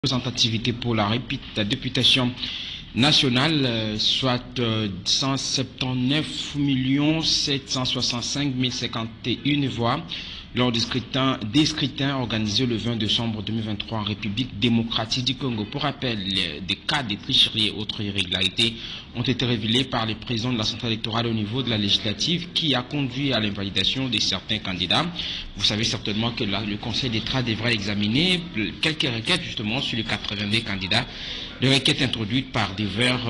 Représentativité pour la députation nationale, soit 179 765 051 voix lors des scrutins organisés le 20 décembre 2023 en République démocratique du Congo. Pour rappel, des cas de tricherie et autres irrégularités ont été révélés par le président de la centrale électorale au niveau de la législative qui a conduit à l'invalidation de certains candidats. Vous savez certainement que le Conseil d'État devra examiner quelques requêtes justement sur les 82 candidats. Les requêtes introduites par divers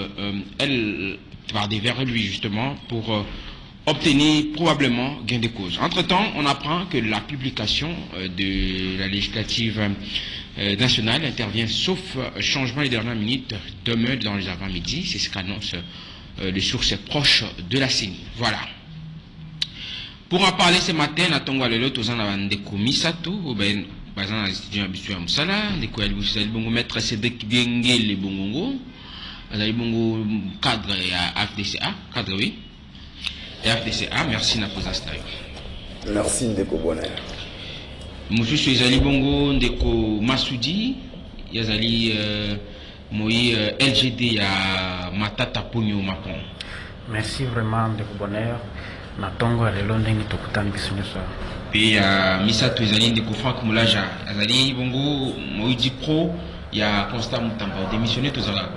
lui justement pour obtenir probablement gain de cause. Entre-temps, on apprend que la publication de la législative nationale intervient sauf changement les dernières minutes demain dans les avant-midi. C'est ce qu'annonce les sources proches de la CENI. Voilà. Pour en parler ce matin, Natongo Alelo, Tozana Vandeko Misato, Oben, Bazan Institut Abissu Amsala, Ndeko Elboussel Bongo, Maître Cédric Biengue, les Bongongo, Azali Bongo, cadre à FDCA, cadre oui. FDCA, merci Naposa Stayo. Merci Ndeko Bonheur. Monsieur Suezali Bongo, Ndeko Massoudi, Yazali Moï LGD à Matata Pogno Mapon. Merci vraiment Ndeko Bonheur. Natongo à l'Elondeng Tokutan Bissoneso. Puis Misato Ezali Ndeko Franck Moulaja, Yazali Bongo, Moï Dipro, il y a Constant Moutamba, démissionné tous à la.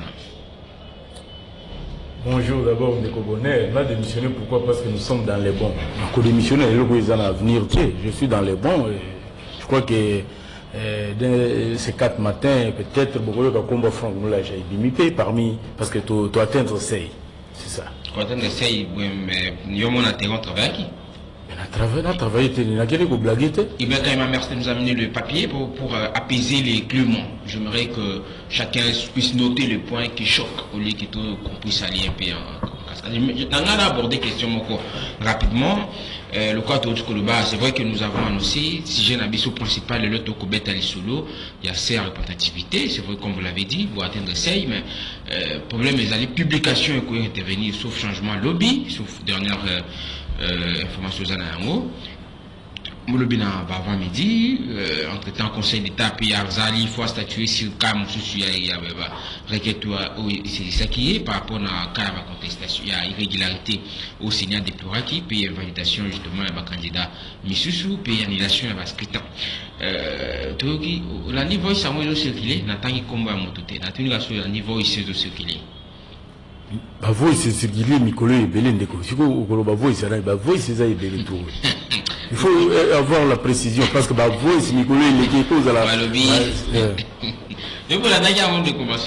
Bonjour d'abord Ndeko Bonheur. On a démissionné pourquoi? Parce que nous sommes dans les bons. On a démissionné, ils ont à venir. Je suis dans les bons. Je crois que ces 4 matins, peut-être beaucoup de combat Franck Moulage a limité parmi parce que tu atteindre 6. C'est ça. Tu atteindre 6, mais nous avons travaillé qui? On a travaillé, il a quelques blagues. Il va quand même merci de nous amener le papier pour apaiser les cléments. J'aimerais que chacun puisse noter le point qui choque au lieu qu'on puisse aller un peu en cascade. On a abordé la question rapidement. Le cas de Koloba, c'est vrai que nous avons annoncé, si j'ai un abisso principal, le lot Kobet Ali Solo, il y a ces représentativité, c'est vrai comme vous l'avez dit, vous atteindre 6, mais le problème est les publications qui ont intervenir, sauf changement lobby, sauf dernière information en haut. Moulobina avant midi, entre-temps, Conseil d'État, puis Arzali, il faut statuer sur le cas, il y a requête, c'est ça qui est par rapport à cas de contestation, il y a irrégularité au Sénat des Pluraki, puis validation justement à candidat Missoussou, puis annulation à scrutin. La niveau il s'est circulé, n'a pas de combat à mon côté, n'a pas de niveau il s'est circulé. La voix s'est circulée, Nicolas et Bélé Ndeko. Si vous avez la voix, c'est la voix, c'est ça et Bélé tout. Il faut avoir la précision parce que la voix, c'est Nicolas et les causes à la. Et vous la d'ailleurs avant de commencer.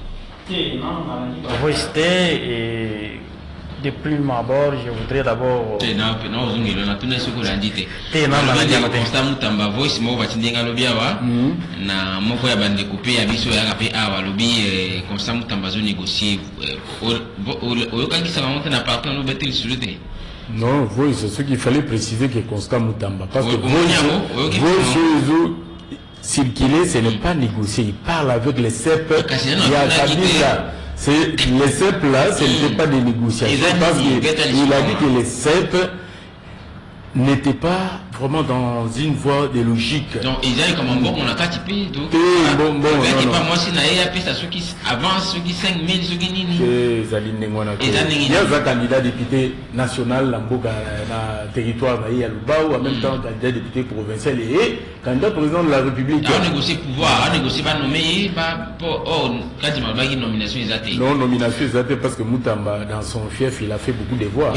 La voix c'était depuis ma bord, je voudrais d'abord. Non, on a tout ce qu'on a dit. Constant Moutamba voice, moi, va t'indiquer à l'obiawa. Na mon frère bande coupé, à biso ya rapé à lobby, Constant Moutamba zo négocier. Au cas qui ça va monter n'a pas qu'on nous bête le sujet. Non, voice, c'est ce qu'il fallait préciser que Constant Moutamba. Parce que voice, circuler, ce n'est pas négocier. Il parle avec les CEP. Il y a Kabila. Les CEP là, ce n'était pas des négociations parce qu'il a dit que les CEP n'étaient pas vraiment dans une voie de logique. Donc, ils ont comme un bon, on a qu'à typer. Donc, bon, pas moi, si naïe, après, ça, ceux qui avancent, ceux qui 5 000, ceux qui nini. Il y a un candidat député national, dans le territoire, à Luba, ou en même temps, candidat député provincial et candidat président de la République. On négocie pouvoir, on négocie pas nommer, quand il m'a dit nomination exatée. Non, nomination exatée parce que Moutamba, dans son fief, il a fait beaucoup de voix.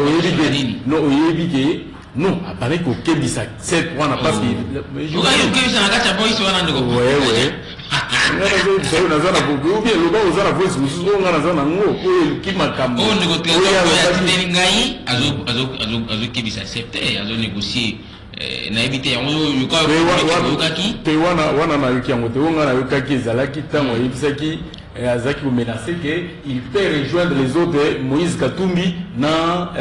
Non, apparaît qu'au Kébissa, c'est quoi, on n'a pas ce qu'il. Vous voyez, au Kébissa, on a qu'à boire, on a de ouais. na évité on ka wana na yuki yango te wana yuka ki zalaki tango yibisaki azaki ko menacer que il peut rejoindre les autres Moïse Katumbi na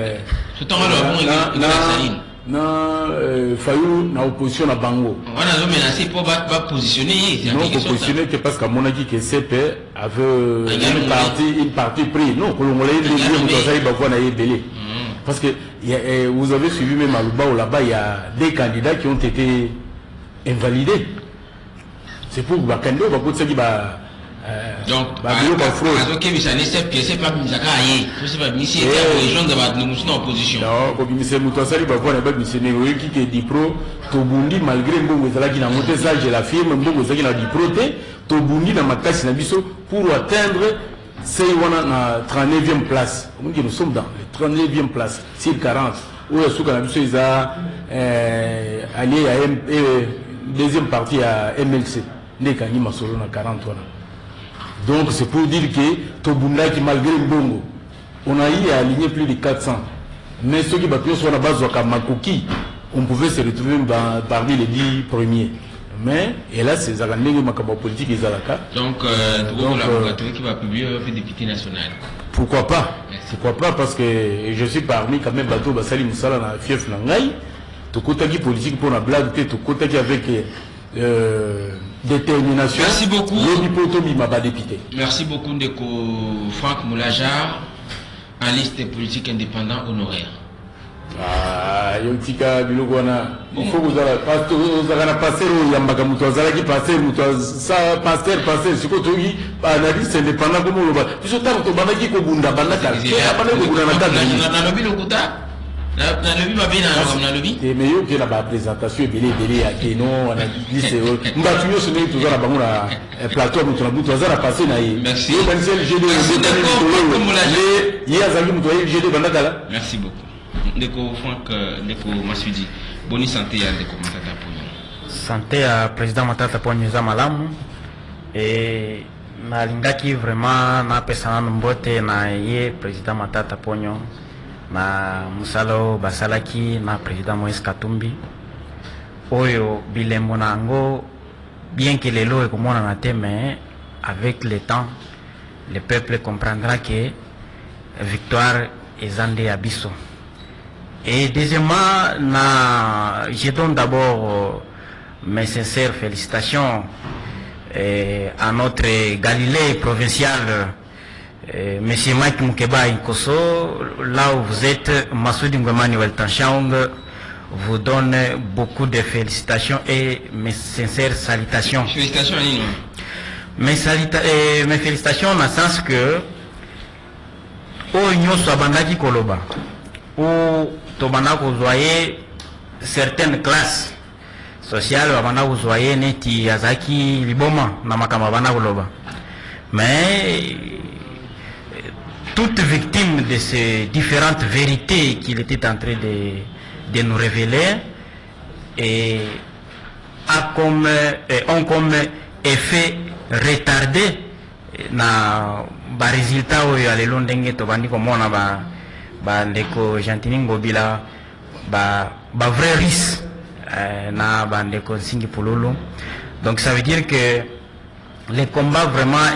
Fayou na opposition na bango wana zo menacer pour ba positionner non positionner que parce qu'à mon avis que CP avait une partie pris non kolongolé les mutazai ba kwa na yebele parce que vous avez suivi même à Luba où là-bas il y a des candidats qui ont été invalidés. c'est pour bakando bakotsa ki ba donc c'est pas misaka aye c'est pas misi et gens de ba nous sommes en opposition non ko bimise muto sali ba vona ba mise ne ki ke dipro to bundi malgré mbongo ezala ki na monter ça je la firme mbongo ezaki na dipro te to bundi na makasi na biso pour atteindre c'est na 39e place nous sommes dans le 39e place sur 40 où est-ce que la biso isa allié à deuxième partie à MLC ne kangi masolo na 40 wana. Donc c'est pour dire que Tobunda qui malgré le bongo, on a eu à aligner plus de 400. Mais ceux qui battent sur la base de Makoki, on pouvait se retrouver parmi les 10 premiers. Mais, et là, c'est Zarandé Makaba politique et Zalaka. Donc, la qui va publier le député national. Pourquoi pas? Pourquoi pas? Parce que je suis parmi quand même Bateau Basali Moussala na fief Nangaï. Tout côté qui politique pour la blague, tout côté qui avec détermination. Merci beaucoup. Merci beaucoup Ndeko Franck Moulajar, en liste politique indépendant honoraire. Ah, yotika bilogona. Il faut que vous allez passer au Yambaka Moutouazala qui passe, ça pasteur, c'est quoi tu dis, analyste indépendant comme on le voit. Tu sais, tu as banaki Kobunda, Banaka, tu as banaki Kobunda, mais il y a la présentation et belé à Keno, on a dit c'est Mbatuyo se met toujours à Bangoura plateau nous avons tout à passer merci. Merci beaucoup. Ndeko Franck Ndeko Masudi. Bonne santé à Ndeko Matata Ponyo. Santé à président Matata Ponyo Zamalamu et na lingaki vraiment na pesa na mbote na ye président Matata Ponyo. Na musalo basalaki na président Moïse Katumbi oyo bilembo nango bien que les lois comme on en a mais avec le temps le peuple comprendra que victoire est zandé abisso. Et deuxièmement je donne d'abord mes sincères félicitations à notre Galilée provincial Monsieur Mike Mukeba Inkoso, là où vous êtes, Massoudi Ngomani Weltanchang vous donne beaucoup de félicitations et mes sincères salutations. Félicitations à Nino. Mes félicitations dans le sens que au Union soit bandaki koloba ou tobana vous voyez certaines classes sociales bana vous voyez neti azaki liboma na makama bana koloba mais toute victime de ces différentes vérités qu'il était en train de nous révéler et ont comme effet retardé na ba résultat oyo alelo ndenge tobandi komona ba ndeko Gentini Ngobila ba vrai risque na ba ndeko Nsingi Pululu. Donc ça veut dire que les combats vraiment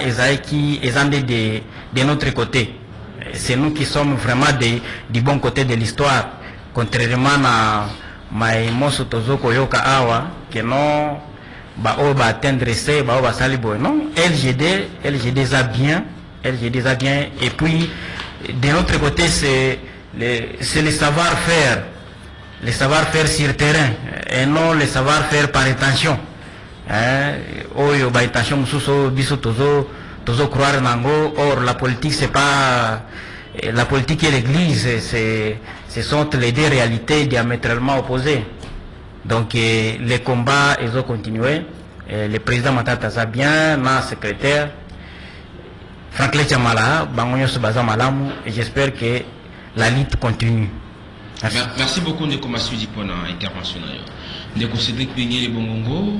de notre côté. C'est nous qui sommes vraiment du bon côté de l'histoire, contrairement à Maïmoso Tozoko Yoka Awa, que non, va atteindre ça, va salibo. Non, LGD ça bien, et puis de notre côté, c'est le savoir-faire, sur terrain, et non le savoir-faire par intention. Oyo ba intention mususo biso tozo croire nango. Or la politique c'est pas la politique et l'église, ce sont les deux réalités diamétralement opposées. Donc les combats ils ont continué. Le président Matata Zabien, ma secrétaire Franklin Chamala, Bangonyo Subaza Malamu, et j'espère que la lutte continue. Merci beaucoup Ndeko Masudi pour l'intervention. Ndeko Cédric Pigné Bongongo,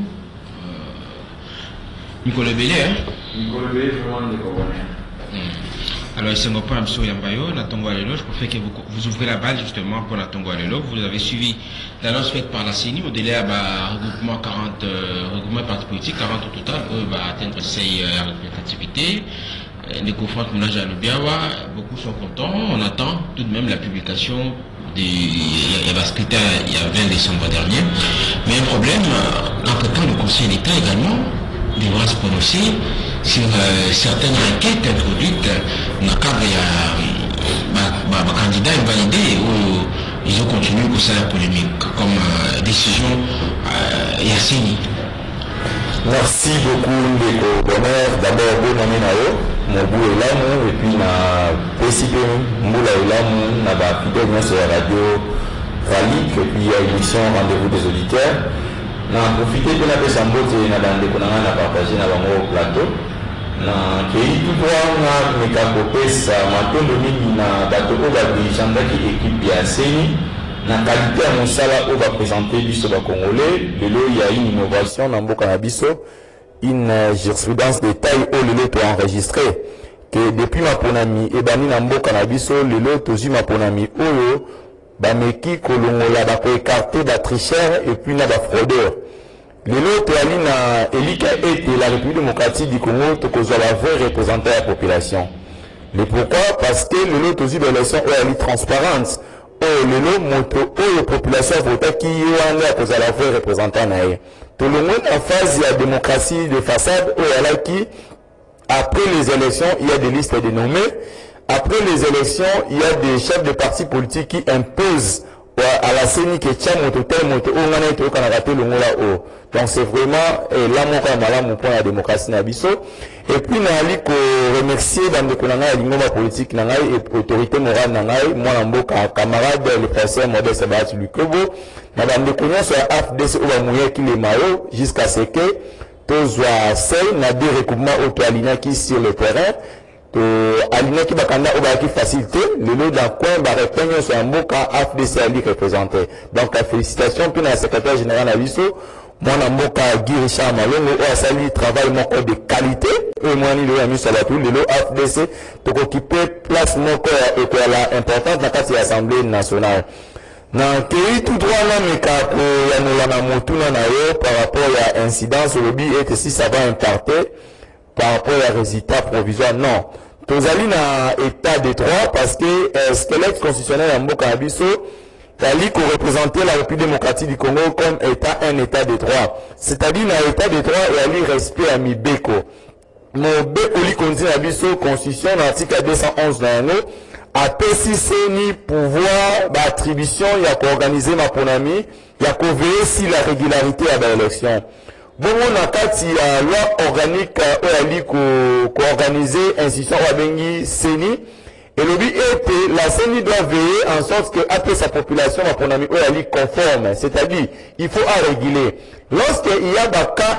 Nicolas Bélé, vraiment Ndeko Bonheur. Alors, c'est un peu un peu Yambayo, Natongo Alelo. Je préfère que vous ouvrez la balle justement pour Natongo Alelo. Vous avez suivi l'annonce faite par la CENI au délai à regroupement 40 regroupement partis politiques, 40 au total, eux va atteindre ces représentativités. Ndeko Franck Moulajar Lubiawa, beaucoup sont contents. On attend tout de même la publication il y avait scrutin il y a 20 décembre dernier. Mais un problème, entre-temps, le Conseil d'État également devra se prononcer sur certaines requêtes introduites dans le cadre de candidat invalidé où ils ont continué pour ça la polémique comme décision Yassini. Merci beaucoup Ndeko Bonheur. D'abord bon année Nayo, Mobu Elamu et puis na PCP Moula Elamu, na ba fidèle sur la radio Ralik et puis émission Rendez-vous des auditeurs. Na profiter de la Bessambote na bande konanga na partager na bango plateau. Na kei tout droit na mekakopesa matondo mingi na bato ko ba bijandaki équipe ya Seni. Na qualité à Moussala, on va présenter biso ba Congolais. Lelo, il y a une innovation dans Mboka na biso, une jurisprudence de taille au lelo to enregistré que depuis ma ponami et bani na Mboka na biso lelo tozi ma ponami oyo ba meki kolongola ba ko écarter ba tricheur et puis na ba fraudeur. Lelo to ali na elika ete la République démocratique du Congo to kozwa la vraie représentant la population. Mais pourquoi? Parce que lelo tozi ba élection est transparente. Oh, le moto, oh, la population vote qui est à cause de la vraie représentant naïe. Tout le monde en phase de la démocratie de façade, oh, elle a qui, après les élections, il y a des listes dénommées. Après les élections, il y a des chefs de partis politiques qui imposent à la CENI que tiens moto tel moto, oh, on a été au Canada, le monde là-haut. Donc c'est vraiment l'amour à mon point la démocratie nabiso. Et puis nous allons remercier dans le Konanga l'ingoma politique nangai et autorité morale nangai moi namboka camarade le professeur Modeste Sabat Lukobo madame de Konyo sur AFDC ou la qui les maillots jusqu'à ce que tous seul n'a des recoupements auto-alignés qui sur le terrain to aligné qui bakanda ou qui facilité le lot d'un coin va répondre sur un mot quand AFDC ali représenté. Donc la félicitation puis la secrétaire générale Nabiso moi namboka Guy Richard Malongo au asali travail moko de qualité et moi ni le ami Salatou le AFDC pour occuper place moko et pour la importante dans la Assemblée nationale. Na pays tout droit na meka ko ya na motuna na yo par rapport à incidence le bi et si ça va impacter par rapport à résultat provisoire non. Tozali na état de droit parce que squelette constitutionnel ya mboka biso Tali qu'on représentait la République démocratique du Congo comme état un état de droit. C'est-à-dire un état de droit et ali respect à mi beko. Mon beko li konzi na biso constitution l'article 211 na yango a pesiseni pouvoir d'attribution ya ko organiser ma ponami ya ko veiller si la régularité à l'élection. Bon on a kati ya loi organique o ali ko organiser institution wa bengi seni. Et le but est que la CENI doit veiller en sorte que après sa population, la ponami est conforme. C'est-à-dire, il faut à réguler. Lorsqu'il y a des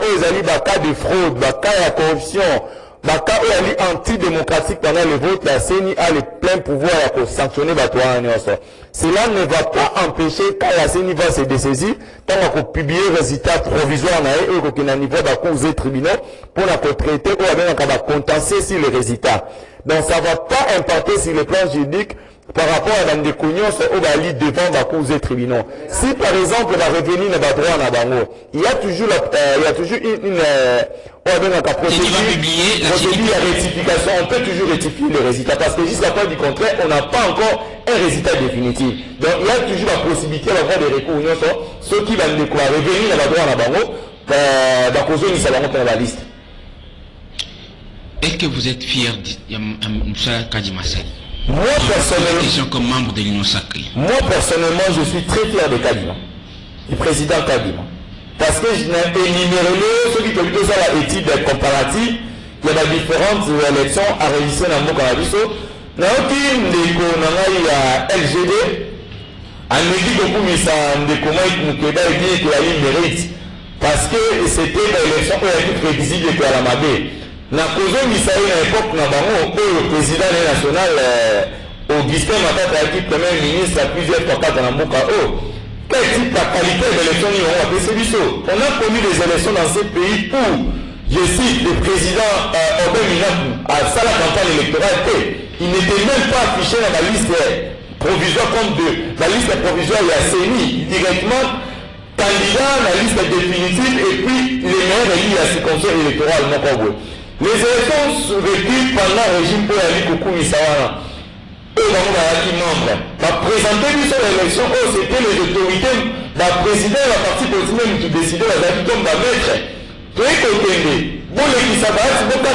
cas de fraude, des cas de corruption, des cas antidémocratique pendant le vote, la CENI a le plein pouvoir pour sanctionner les gens. Cela ne va pas empêcher quand la CENI va se dessaisir, tant qu'on publie les résultats provisoires et qu'on a niveau de cause des tribunaux pour la traiter ou à contenter sur les résultats. Donc ça ne va pas impacter sur le plan juridique par rapport à des cognos au Bali devant la cause des tribunaux. Si par exemple la revenue n'est pas droit à Bango, il y a toujours une procédure de rectification, on peut toujours rectifier les résultats parce que jusqu'à preuve du contraire, on n'a pas encore un résultat définitif. Donc il y a toujours la possibilité d'avoir des recours, ceux qui vont déclarer revenir n'est pas droit à Bango, dans cause ils s'en vont dans la liste. Est-ce que vous êtes fier de Moussa Kadimasali? Moi personnellement, comme membre de l'Union sacrée. Moi personnellement, je suis très fier de Kadima, du président Kadima. Parce que je n'ai énuméré ceux qui ont fait ça l'étude comparative, il y a différentes élections enregistrées dans mon Canabiso. Dans aucune des il y a LGD, on me dit que pour ça, comment il y a eu mérite. Parce que c'était l'élection qui a été prévisible à la Mabé. Na cause misaï à l'époque na bango le président national Augustin Matata qui premier ministre à plusieurs fois dans Mboka quel type de qualité d'élection on a fait on a connu des élections dans ce pays où je cite le président Obé Minakou à la campagne électorale il n'était même pas affiché dans la liste provisoire comme de la liste provisoire il y a CENI directement candidat dans la liste définitive et puis les meilleurs élus à circonscription électorale non. Les élections vécues pendant le régime pour aller Koukou Missawana, eux qui membre, va présenter sur l'élection, c'était les autorités, le président de la partie politique même qui décidait la date comme va mettre. Tout est contendu. Bon, les qui savent,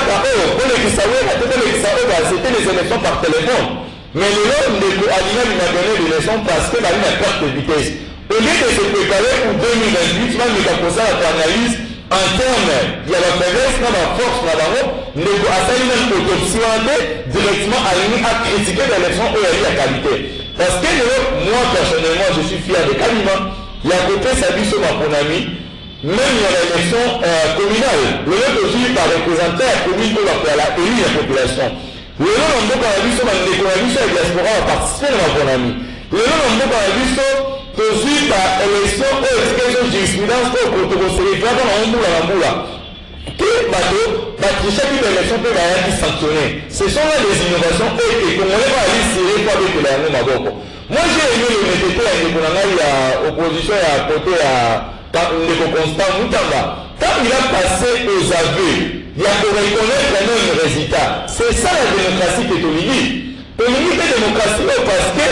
c'était les élections par téléphone. Mais le nom de l'animal m'a donné l'élection parce que la ligne a perte de vitesse. Au lieu de se préparer pour 2028, même le caposa à l'analyse, en termes il y a la faiblesse dans la force là-bas ndeko asali même autopsie directement aligné à critiquer l'élection où il y a qualité parce que moi personnellement je suis fier de Kalima il y a côté Sabi Soma mon ami même il y a l'élection communale le lieu aussi par représentant la commune pour la élu la population le lieu on doit par la vie sur la diaspora a participé dans mon ami le lieu on doit par la vie sur aussi par élection ou éducation jurisprudence pour célébrer dans un boula que chaque élection peut être sanctionnée. Ce sont là des innovations et qu'on ne va aller serrer pour avec la Maboko. Moi j'ai aimé le météo avec l'opposition à côté à Constant Moutamba. Quand il a passé aux aveux, il y a pour reconnaître vraiment un résultat. C'est ça la démocratie pétolinique. Politique de démocratie parce que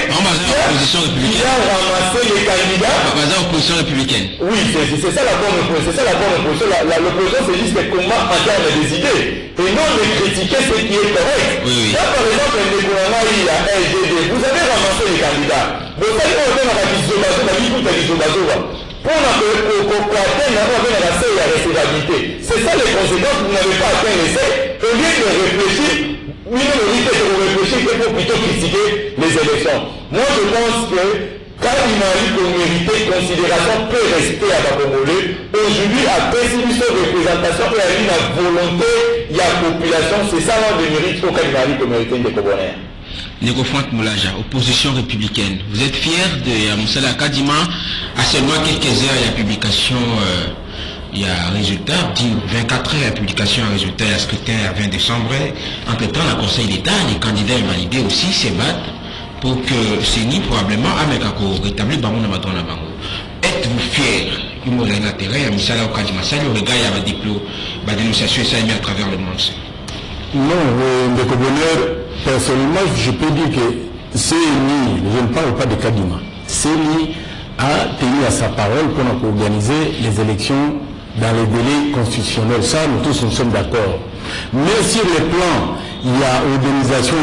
il a ramassé les candidats. Opposition républicaine. Oui, c'est ça la bonne opposition. C'est ça la bonne opposition. L'opposition, c'est juste le combat en termes des idées. Et non de critiquer ce qui est correct. Oui. Là, par exemple, il y a LGD. Vous avez ramassé les candidats. Vous savez qu'on a la Bizobazo, la vie toute la Bizobazo. Pour atteindre la recevabilité. C'est ça les conséquences. Vous n'avez pas atteint l'essai. Au lieu de réfléchir, minorité de réfléchir qu'il faut plutôt critiquer les élections. Moi je pense que quand il m'a dit qu'on méritait considération peu respect à la Congolais, aujourd'hui à préciser sa représentation et à la volonté il y a population, c'est ça là de mérite au quand il m'a dit qu'on méritait des Congolais. Nego Franck Moulaja, opposition républicaine. Vous êtes fier de Moussala Kadima à seulement quelques heures de la publication il y a un résultat, 24 heures la publication un résultat, il y a scrutin à 20 décembre. Entre-temps, le Conseil d'État, les candidats validés aussi se battent pour que CENI probablement Amekako rétablit Bango Namadona Bango. Êtes-vous fier du mot l'intérêt à Missala Okadima Sali au regard il y a des diplômes, la dénonciation est émise à travers le monde? Non, de bonheur, personnellement, je peux dire que CENI, je ne parle pas de Kadima, CENI a tenu à sa parole pour organiser les élections dans les délais constitutionnels. Ça, nous tous nous sommes d'accord. Mais sur le plan, il y a organisation,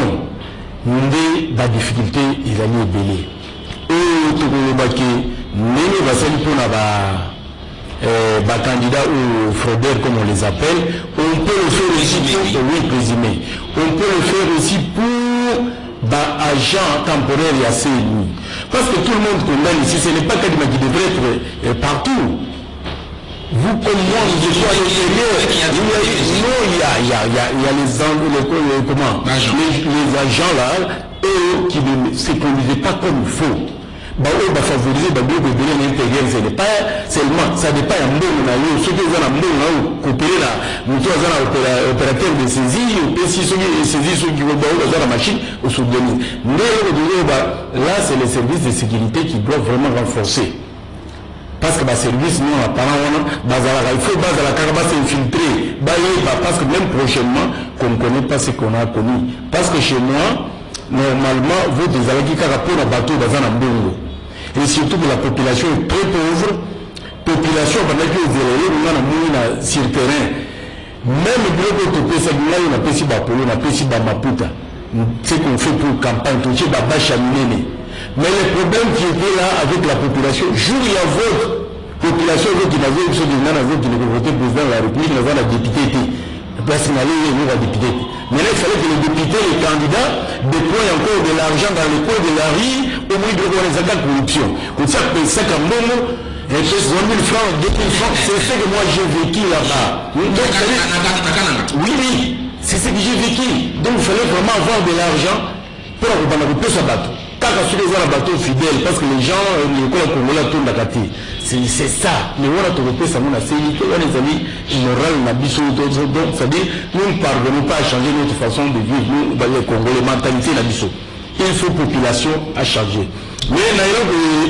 des difficultés, il y a des délais. Et tout le monde n'est pas candidat ou fraudeur comme on les appelle, on peut le faire aussi pour, oui, présumé. On peut le faire aussi pour agent temporaire et assez élu. Parce que tout le monde condamne ici, ce n'est pas Kadima qui devrait être partout. Vous comme moi, je suis à l'intérieur. Non, il y a les agents là, eux qui ne se conduisaient pas comme il faut. Eux favoriser l'intérieur, ce n'est pas seulement, ça dépend de ceux qui ont un coopérer là, opérateur de saisie, ou saisir ceux qui vont dans la machine, ou s'organiser. Mais là, c'est les services de sécurité qui doivent vraiment renforcer. Parce que les services, nous, il faut s'infiltrer. Parce que même prochainement, qu'on ne connaît pas ce qu'on a connu. Parce que chez moi, normalement, vous des alaki rapport à bateau dans un ambongo. Et surtout que la population est très pauvre. Population, pendant que vous avez sur le terrain. Même le bureau de ça, on a payé Bapolo, on a payé Bamaputa. C'est qu'on fait pour campagne, tout ça, Bachaminene. Mais le problème qui était là avec la population, jour il y a vote, population qui n'avait pas qui ne voté président de la République, il avait la députée. Parce qu'il avait la députée. Mais là, il fallait que les députés, les candidats, déploient encore de l'argent dans les coins de la rue, au moins de les attaques de corruption. Comme ça, c'est comme Momo, 100 000 francs, 2 000 francs, c'est ce que moi j'ai vécu là-bas. Oui, c'est ce que j'ai vécu. Donc il fallait vraiment avoir de l'argent pour avoir sa bateau. Quand on les a bateau fidèle, parce que les gens, les Congolais tournent la carte. C'est ça. Mais on a trouvé ça, on a fait les amis, moral, nabiso, donc c'est-à-dire, nous ne parvenons pas à changer notre façon de vivre, nous, les Congolais, mentalité nabiso. Il faut population à changer. Mais d'ailleurs,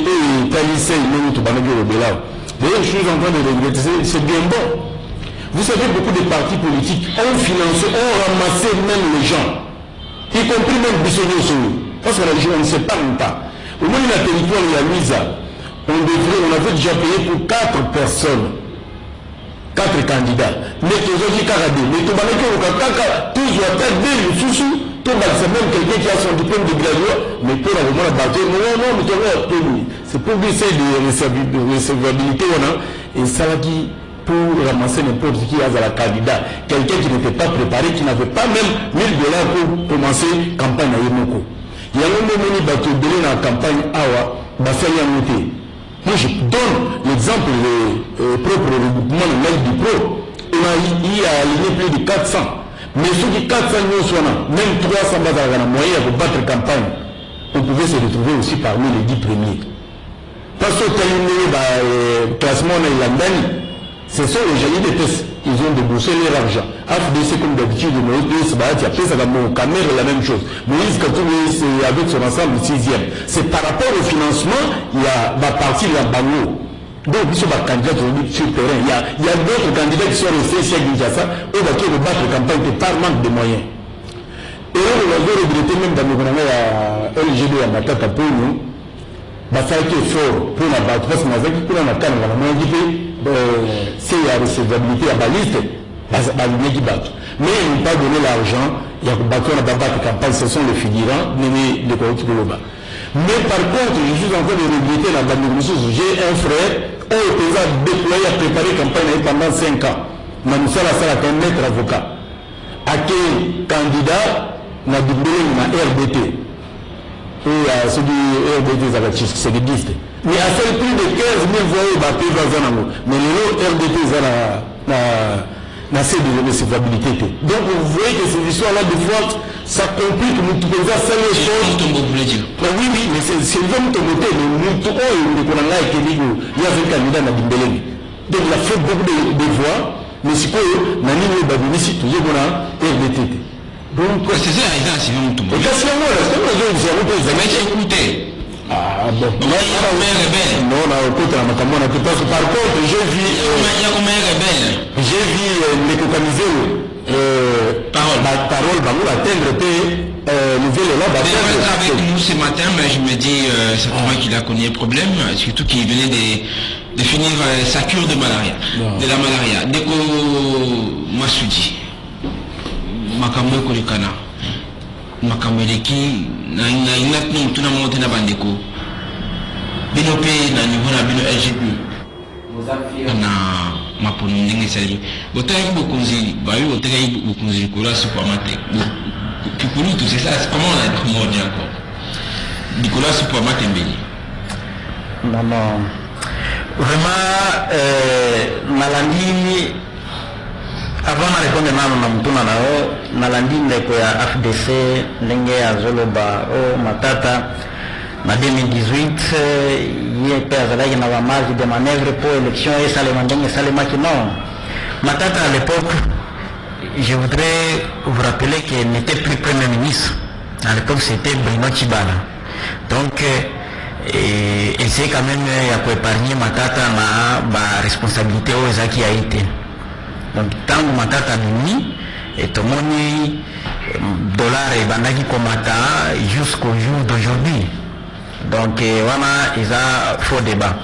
d'ailleurs, je suis en train de regretter, c'est bien bon. Vous savez, beaucoup de partis politiques ont financé, ont ramassé même les gens, y compris même Bissonio. Parce que on ne s'épargne pas. Au moins, la territoire, il y a Luisa. On avait déjà payé pour 4 personnes. 4 candidats. Mais tous les autres, mais tout le monde, tous les autres, c'est même quelqu'un qui a son diplôme de graduat, mais pour le moment, c'est pour baisser de recevabilité, et ça qui pour ramasser n'importe qui à la candidat. Quelqu'un qui n'était pas préparé, qui n'avait pas même $1000 pour commencer la campagne à Yemoko. Il y a un moment où il y a une campagne Awa, moi je donne l'exemple des propres regroupements de l'aide du pro. Il y a aligné plus de 400. Mais ceux qui 400 même 300 moyens pour battre la campagne, on pouvait se retrouver aussi parmi les 10 premiers. Parce que le classement ce sont les gens des tests. Ils ont déboursé leur argent. AFDC, comme d'habitude, Moïse Camer, la même chose. Moïse Katoumé, c'est avec son ensemble 6e. C'est par rapport au financement, il y a ma partie de la Bango. Donc, ils sont pas candidats sur le terrain. Il y a d'autres candidats qui sont restés ici à Kinshasa, eux qui vont battre la campagne par manque de moyens. Et là, on va regretter même dans le à LGD à Matata pour nous. Ça a été fort pour la battre. Parce que nous avons dit que c'est la recevabilité à la liste, mais ils n'ont pas donné l'argent. Il y a battu la campagne, ce sont les figurants, mais les corrupts globaux. Mais par contre, je suis en train de regretter la bande de ressources. J'ai un frère, qui a déployé à préparer la campagne pendant 5 ans. Nous sommes un maître avocat. À quel candidat n'a doublé ma RDT? Et à celui RDT, c'est des listes. Mais à seul prix de 15 000 voix, il va payer dans un mais le RDT, n'a pas de recevabilité. Donc vous voyez que ces histoires-là, de fois, ça complique, nous pouvons faire les choses. Oui, mais c'est le même tomboté, mais nous pouvons, il y a un candidat à Bimbelé. Donc il a fait beaucoup de voix, mais c'est quoi, Nani Babini, si tu es RDT. Donc, c'est ça, c'est un tombeau. Et qu'est-ce que c'est écouté. Ah bon. Non, parce que par contre, j'ai vu les cocamisés parole atteindre nouvelle avec nous ce matin, mais je me dis certainement qu'il a connu un problème, surtout qu'il venait de finir sa cure de malaria, de la malaria. Deko Massoudi, Makambo Kolikana, Makameleki, Nainatni, tout le monde na bandeko. Binope na niveau na bino LGP. Na maponi ndenge sali. Botayi bokonzi, bayu botayi bokonzi kura supermarché. Kikuni tout c'est ça, comment on dit encore. Nicolas supermarché mbeli. Non. Vraiment Nalandi avant de répondre na mtuna nao Nalandi ndeko ya FDC ndenge ya Zoloba o Matata en 2018 il y a na marge de manœuvre pour élection et Salema qui non. Matata à l'époque, je voudrais vous rappeler qu'il n'était plus Premier ministre. À l'époque c'était Bruno Tshibala. Donc essayer quand même de épargner Matata na responsabilité aux Zaki a été. Donc tant que Matata mini et tout le monde dollar et bandaki komata jusqu'au jour d'aujourd'hui. Donc voilà, ils ont faux débat.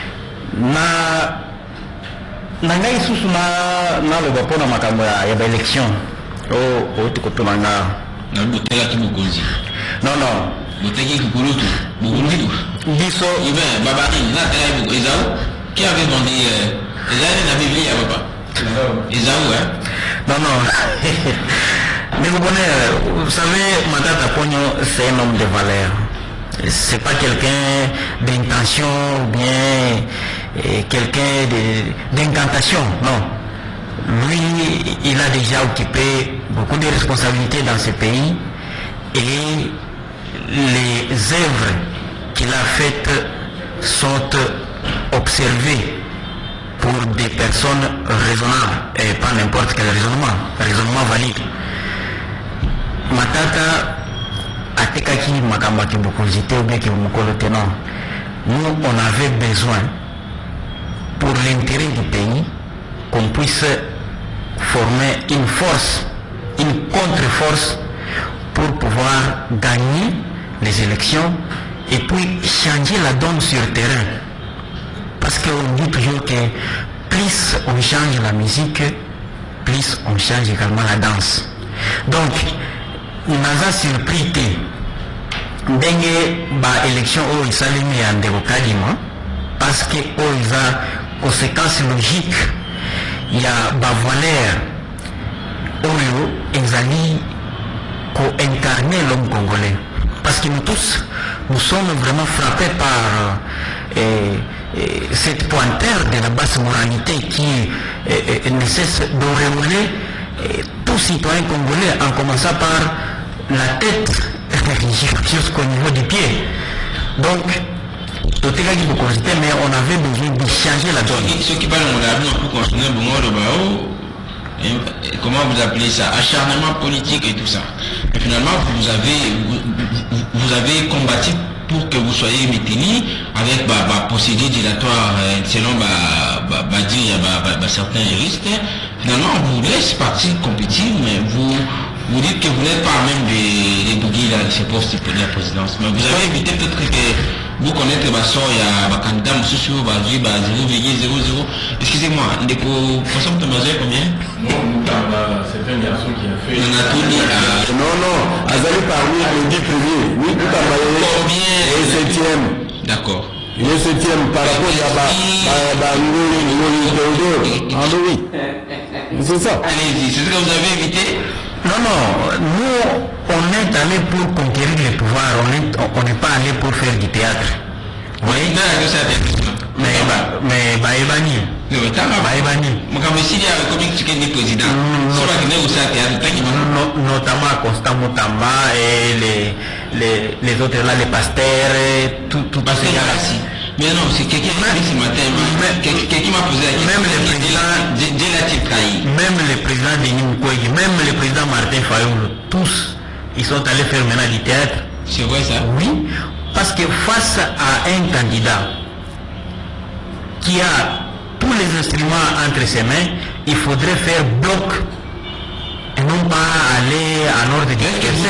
Nangai susu na le bapona makambo ya élection. Oh tikoto nanga. Na botela ki mukonzi. Non. Boteki kukulutu. Mukundidu. Biso. Iben babani na tela bu Esaü qui avait vendu Esaü na Bible ya papa. Esaü hein. Non. Mais vous savez, Matata Pogno, c'est un homme de valeur. C'est pas quelqu'un d'intention ou bien quelqu'un d'incantation, non. Lui, il a déjà occupé beaucoup de responsabilités dans ce pays et les œuvres qu'il a faites sont observées pour des personnes raisonnables et pas n'importe quel raisonnement valide. Matata atekaki makambo ya kibokonzité ou bien kibomokolo tenant. Nous, on avait besoin, pour l'intérêt du pays, qu'on puisse former une force, une contre-force pour pouvoir gagner les élections et puis changer la donne sur le terrain. Parce qu'on dit toujours que plus on change la musique, plus on change également la danse. Donc, nous avons surpris ndenge ba élection oyo esalemi ya ndeko Kadima parce que oyo eza conséquence logique il y a Bavoilère, Oyo, Exali, qui incarner l'homme congolais. Parce que nous tous, nous sommes vraiment frappés par cette pointeur de la basse moralité qui ne cesse d'auréoler tout citoyen congolais, en commençant par la tête jusqu'au niveau des pieds. Donc, mais on avait besoin de changer la donne. Ceux qui parlent de l'avenir pour construire comment vous appelez ça, acharnement politique et tout ça. Et finalement, vous avez combattu pour que vous soyez maintenus avec procédé dilatoire selon certains juristes. Finalement, on vous laisse partir compétir, mais vous dites que vous n'êtes pas même des bougies là, ces postes pour la présidence. Mais vous avez évité peut-être que vous connaissez il y a un candidat, monsieur sur 0,00. Excusez-moi, François Moutambaza, combien? Non, c'est un garçon qui a fait. Non, Azali parmi les 10 premiers. Oui, Moutambaza. Combien? Il est 7e. D'accord. Il est 7e par rapport à c'est ça. Allez-y, c'est ce que vous avez évité? Non, nous, on est allé pour conquérir le pouvoir, on n'est pas allé pour faire du théâtre. Oui. Mais Baïbani. Notamment Constant Moutamba et les autres là, les pasteurs, tout ce là. Mais non, c'est quelqu'un qui m'a dit ce matin, quelqu'un m'a posé la question. Même le président Denis Mukwege, même le président Martin Fayoulou, tous, ils sont allés faire maintenant du théâtre. C'est vrai ça? Oui, parce que face à un candidat qui a tous les instruments entre ses mains, il faudrait faire bloc et non pas aller en ordre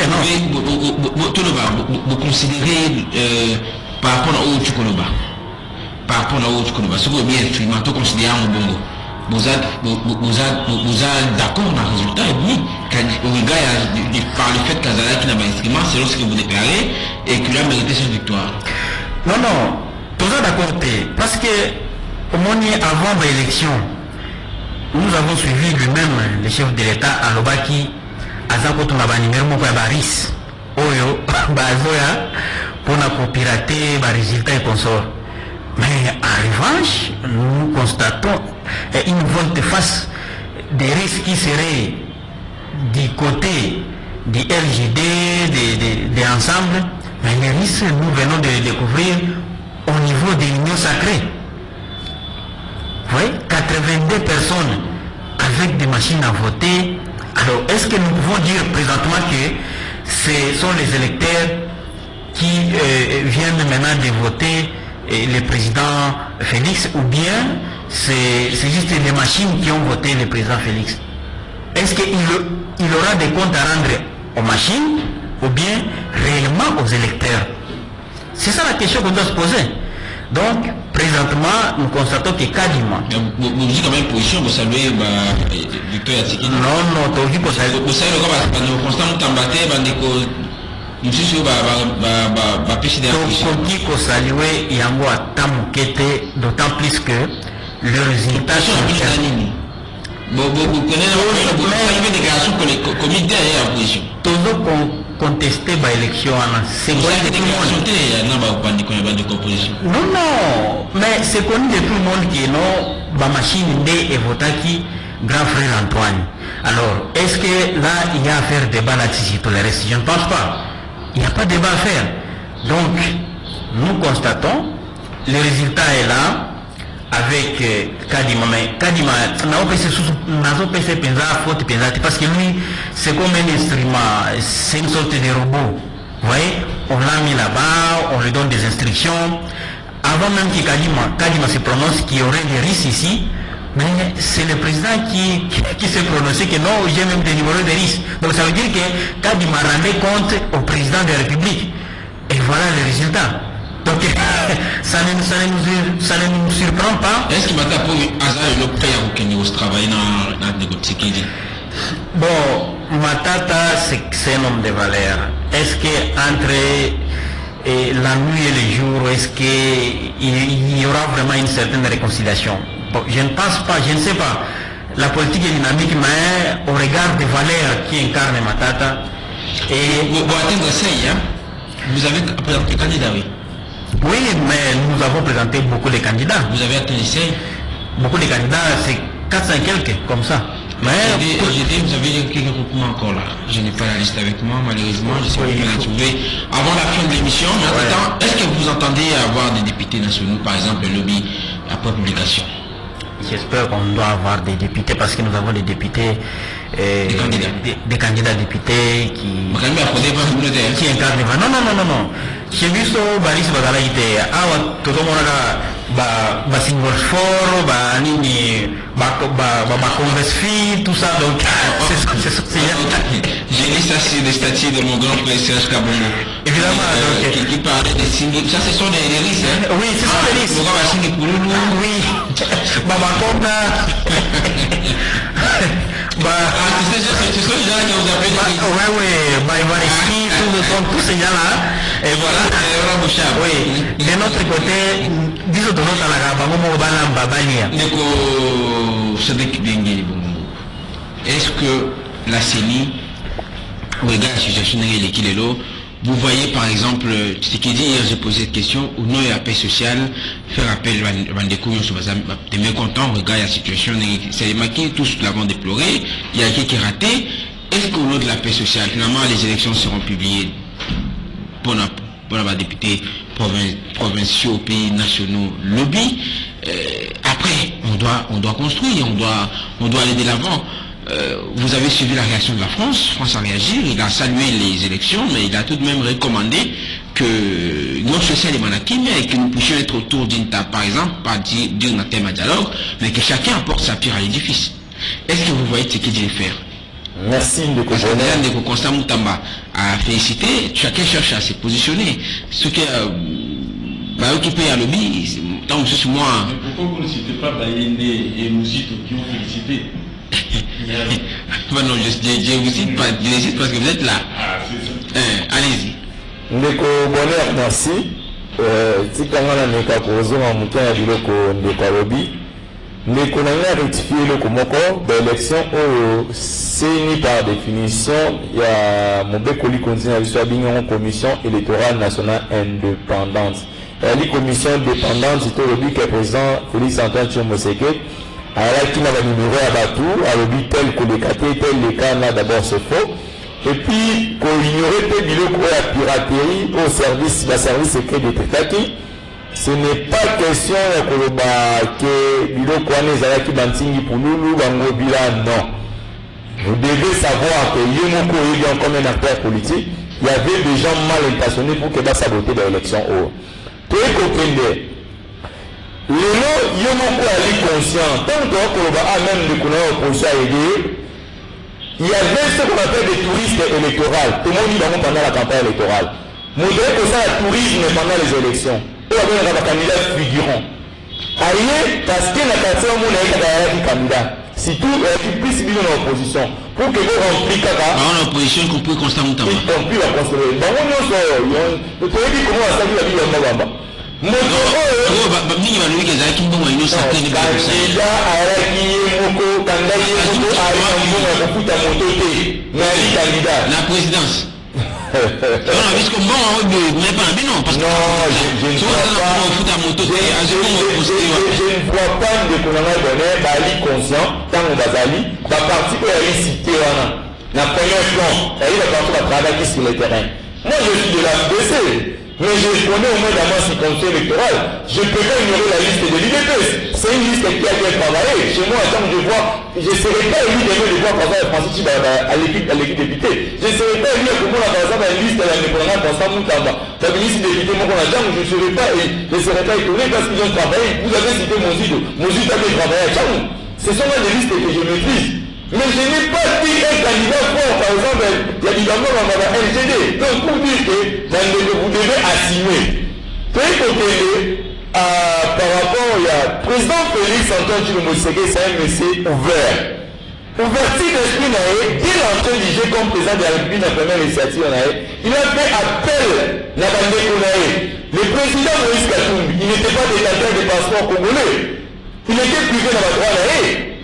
de vous considérez par rapport à Tchoukonoba. Par rapport à Tchoukonoba, ce que vous bien instrument, tout considéré en Bongo. Vous êtes d'accord dans le résultat, oui, au regard par le fait qu'Azala qui n'a pas d'instrument, c'est lorsque vous déclarez et qu'il a mérité cette victoire. Non, tout ça d'accord, parce que au moins avant l'élection, nous avons suivi lui-même le chef de l'État à Lobaki, Azako Tunaba numéro Baris, Oyo, Bazoya, pour pirater les résultats et consorts. Mais en revanche, nous constatons une volte-face des risques qui seraient du côté du LGD, des ensembles, mais les risques, nous venons de les découvrir au niveau de l'Union sacrée. Vous voyez, 82 personnes avec des machines à voter. Alors, est-ce que nous pouvons dire présentement que ce sont les électeurs qui viennent maintenant de voter le président Félix, ou bien c'est juste les machines qui ont voté le président Félix? Est-ce qu'il aura des comptes à rendre aux machines ou bien réellement aux électeurs? C'est ça la question qu'on doit se poser. Donc, présentement, nous constatons que Kadima. Vous dites quand même position, vous saluez Victor Yatsikini? Non, tu dis que ça. Vous savez, le constant Moutambaté, nous sommes d'autant plus que le résultat contesté par l'élection. Non, mais c'est connu de tout le monde qui est la machine et votaki grand frère Antoine. Alors, est-ce que là, il y a à faire débat là-dessus sur tout le reste? Je ne pense pas. Il n'y a pas de débat à faire. Donc, nous constatons, le résultat est là, avec Kadima. Mais Kadima, parce que lui, c'est comme un instrument, c'est une sorte de robot. Vous voyez, on l'a mis là-bas, on lui donne des instructions. Avant même que Kadima se prononce qu'il y aurait des risques ici, mais c'est le président qui s'est prononcé que non, j'ai même des numéros de risque. Donc ça veut dire que Kadima rendait compte au président de la République. Et voilà le résultat. Donc ça ne nous surprend pas. Est-ce qu'il m'a dit pour Azar et le père au Kenya travailler dans la négociation? Bon, Matata, c'est un homme de valeur. Est-ce qu'entre la nuit et le jour, est-ce qu'il y aura vraiment une certaine réconciliation? Bon, je ne pense pas, je ne sais pas. la politique est dynamique, mais au regard des valeurs qui incarnent Matata. Et pour atteindre ça, vous avez présenté des candidats, oui. Oui, mais nous avons présenté beaucoup de candidats. Vous avez atteint l'essai? Beaucoup de candidats, c'est 400 quelques, comme ça. Mais vous avez quelques groupements encore là. Je n'ai pas la liste avec moi, malheureusement. Je sais pas comment les trouver avant la fin de l'émission. Mais attends, est-ce que vous entendez avoir des députés nationaux, par exemple, le lobby après publication? J'espère qu'on doit avoir des députés parce que nous avons des députés, des candidats députés qui incarnent. Non. Chez Visto, Baris Bagalaïté, Awa, Totomona, Singapore, Nini, Congress tout ça. Donc, j'ai dit ça sur des statuts de mon grand frère Serge Kabongo. Évidemment, qui parlait des signes. Ça, ce sont des risques, hein? Oui, ce sont des risques. Oui. Babakonda. Ce sont les gens qui vous appellent. Oui, tous ces gens-là. Et voilà. Oui. De notre côté, disons de notre est-ce que la CENI, au regard de la situation de l'eau, vous voyez par exemple, ce qui dit hier, j'ai posé cette question, au nom de la paix sociale, faire appel à des mécontents, au regard de la situation, c'est marqué, tous l'avons déploré, il y a quelques ratés. Est-ce qu'au nom de la paix sociale, finalement, les élections seront publiées pour les députés provinciaux, pays nationaux, lobby? Après, on doit construire, on doit aller de l'avant. Vous avez suivi la réaction de la France. France a réagi, il a salué les élections, mais il a tout de même recommandé que notre social est manakim et que nous puissions être autour d'une table, par exemple, pas dire un thème à dialogue, mais que chacun apporte sa pierre à l'édifice. Est-ce que vous voyez ce qu'il dit faire? Merci de Ndeko Constant Moutamba a félicité, chacun cherche à se positionner. Ce qui est occupé à lobby, tant que c'est moi. Pourquoi vous ne citez pas Bayende et Moussito qui ont félicité? Non, je vous cite pas, je les cite parce que vous êtes là. Allez-y. Ndeko Bonheur, merci. Tikangana Neka Kozoma Moukia Biloko Ndeko Lobby. Ndeko Nanga rectifié le Komoko, l'élection c'est par définition, il y a Mobekoli continue à l'histoire d'une commission électorale nationale indépendante. La commission indépendante, c'était le but que le président Félix Antoine Tchomoseke. Alors, qui n'a pas numéro à Batou, à l'objet tel que les catés, tel les cas là d'abord c'est faux. Et puis, qu'on ignorait peu biloko la piraterie au service, la service secret de Tekaki. Ce n'est pas question que biloko anezala qui bantingi pour Loulou, Bangobila, non. Vous devez savoir que Yomoko est comme un acteur politique. Il y avait des gens mal intentionnés pour que ça saboter l'élection. Tout est compris. Le nom Yomoko est conscient. Tant que même de l'opposition a aidé, il y avait ce qu'on appelle des touristes électoraux. Tout le monde dit pendant la campagne électorale. Modèle que ça, le tourisme pendant les élections. Et on a des candidats figurants. Aïe, parce que la personne a des candidats. Si tout est plus civil dans l'opposition, pour que vous remplissiez Kaka. En opposition, qu'on peut constamment. Y compris la construire. Dans mon nom, vous pouvez dire comment ça va vivre en Novembre. Moto Bamini va lui que Zaki Mbongo a une certaine candidat Araki Moko, candidat Moko Araki Mbongo a beaucoup à monter. Nani candidat. La présidence. Non, puisque bon, mais non, parce que je ne vois pas de Konanga donné, Bali conscient, tant que Bazali, la partie où elle est citée, la première plan, elle est la partie de travailler sur le terrain. Moi, je suis de la BC. Mais je connais au moins dans ma circonscription électorale. Je peux pas ignorer la liste de l'IDPS. C'est une liste qui a bien travaillé. Chez moi, quand je vois, je ne serais pas élu de voir par exemple Francis Chiba à l'équipe député. Je ne serais pas élu pour moi, par exemple, à la liste de l'indépendance Constant Moutamba. La ministre député, moi, qu'on a dit, je ne serais pas étonné parce qu'ils ont travaillé. Vous avez cité Mozito. Mozito a bien travaillé à Tchanou. Ce sont là des listes que je maîtrise. Mais je n'ai pas dit un candidat fort, par exemple, il y a des membres dans la LGD. Donc, pour dire que vous devez assumer. Très côté, par rapport, il y a président Félix Antoine Tshilombo-Tshisekedi, c'est un monsieur ouvert. Ouverture d'esprit, dès l'entrée du jeu comme président de la République, la première initiative, il a fait appel à la bande. Le président Moïse Katumbi, il n'était pas détenteur des passeports congolais. Il était privé dans la droite.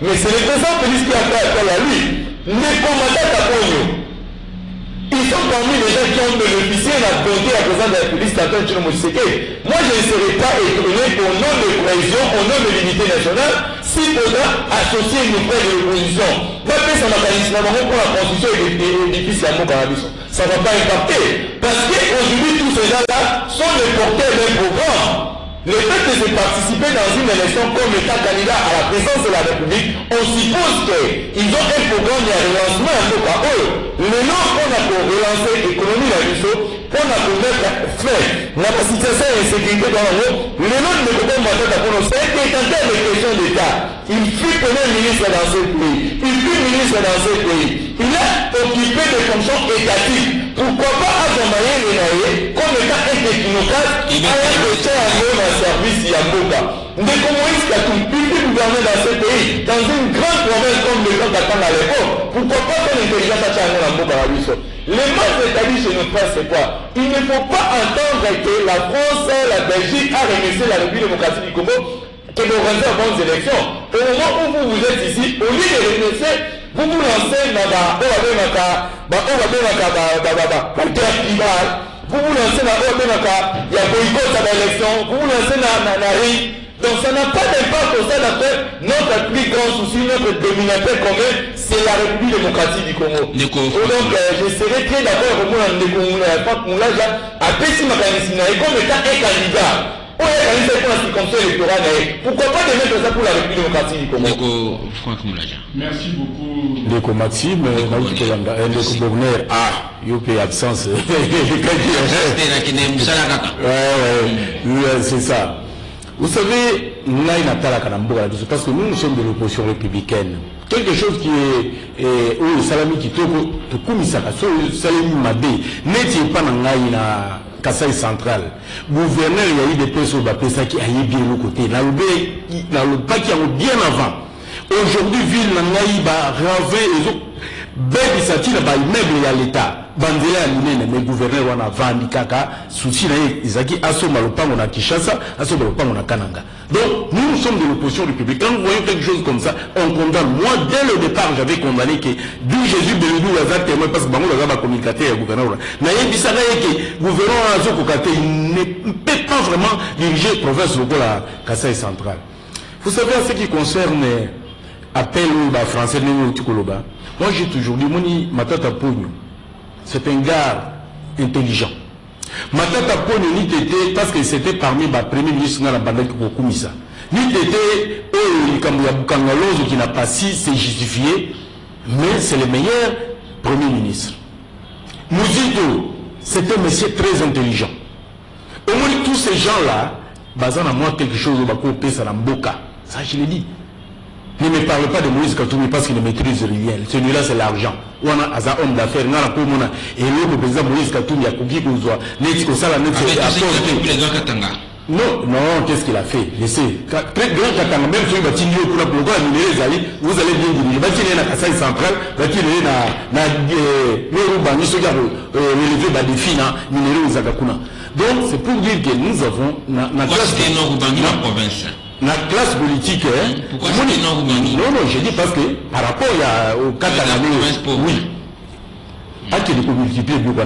Mais c'est le président Félix qui a fait appel à lui. Les combattants à Pogno. Ils sont parmi les gens qui ont bénéficié de la bonté à la présidente de la République, Stanton Tshilombo Tshisekedi. Moi, je ne serais pas étonné au nom de cohésion, au nom de l'unité nationale, si faudra associer une frère de l'opposition. D'après son mécanisme, pour la constitution et l'édifice à Mokarabiso. Ça ne va pas impacter. Parce qu'aujourd'hui, tous ces gens-là sont les porteurs d'un programme. Le fait de se participer dans une élection comme état candidat à la présidence de la République, on suppose qu'ils ont un programme de relancement un peu par eux. Le nom qu'on a pour relancer l'économie de la Russo, qu'on a pour mettre fin à la situation d'insécurité dans le monde, le nom de notre mandat pour nous, c'est décanter les questions d'État. Il fut premier ministre dans ce pays. Il fut ministre dans ce pays. Il a occupé des fonctions étatiques. Pourquoi pas accompagner les naïfs comme étant un technocrate à un côté à un service Yamboka. Mais comment est-ce qu'il a tout pu gouverner dans ce pays, dans une grande province comme le Grand Katanga à l'époque? Pourquoi pas son intelligence à Tchanga Yamboka à lui? Le mal établi chez nos frères, c'est quoi? Il ne faut pas entendre que la France, la Belgique a remercié la République démocratique du Congo que d'organiser de bonnes élections. Au moment où vous êtes ici, au lieu de remercier, vous vous lancez dans la guerre tribale, vous vous lancez dans la boycott à l'élection, vous vous lancez dans la RI. Donc ça n'a pas d'impact au sein de notre plus grand souci, notre dominateur commun, c'est la République démocratique du Congo. Donc je serais très d'accord avec moi, à Pessi Makanisina, et comme étant un candidat. Pourquoi pas de mettre ça pour la République démocratique du Congo? Merci beaucoup. Ndeko Maxime, Ndeko Bogner, Yopé absence. C'est ça. Vous savez, parce que nous sommes de l'opposition républicaine. Quelque chose qui est au Salami qui te commissaire, Salami Madé, n'est-il pas na Kassai central. Gouverneur, il y a eu des personnes qui aillent bien le côté. Dans le pas qui a bien avant. Aujourd'hui, ville Nangaïba, Ravé, les autres, belle initiative, immeuble à l'État. Bandela Minene, mais gouverneur, on a vendu Kaka, souci, Isaki, Assoma le Pango na Kishasa, Assoma le Pango na Kananga. Donc, nous sommes de l'opposition républicaine. Quand nous voyons quelque chose comme ça, on condamne. Moi, dès le départ, j'avais condamné que d'où Jésus Beludou, exactement, parce que Bango a communiqué à gouverneur. Naïe Bissana, que gouverneur Azoko Kate, il ne peut pas vraiment diriger la province de la Kassai centrale. Vous savez, en ce qui concerne appel au français, moi j'ai toujours dit, Moni Matata Pogno, c'est un gars intelligent. Matata Pogno ni tété parce que c'était parmi les premiers ministres dans la bande pour Koumissa. Ni tété, eux, qui n'a pas si c'est justifié, mais c'est le meilleur premier ministre. Mouzito, c'est un monsieur très intelligent. Au moins tous ces gens-là, basant à moi quelque chose au Bako Pesa Mboka. Ça je l'ai dit. Ne me parle pas de Moïse Katoumi parce qu'il ne maîtrise rien. Celui-là, c'est l'argent. On a un homme d'affaires. Et le président Moïse Katoumi a coupé pour soi. Non, non, qu'est-ce qu'il a fait? Laissez. Très grand Katanga, même si vous avez pour vous allez bien diriger. Il y a un Kassai central, il y a donc, c'est pour dire que nous avons la classe politique, pourquoi c'est non Roumanie? Non, je dis parce que par rapport au Catalan, oui. À qui est multiplié beaucoup.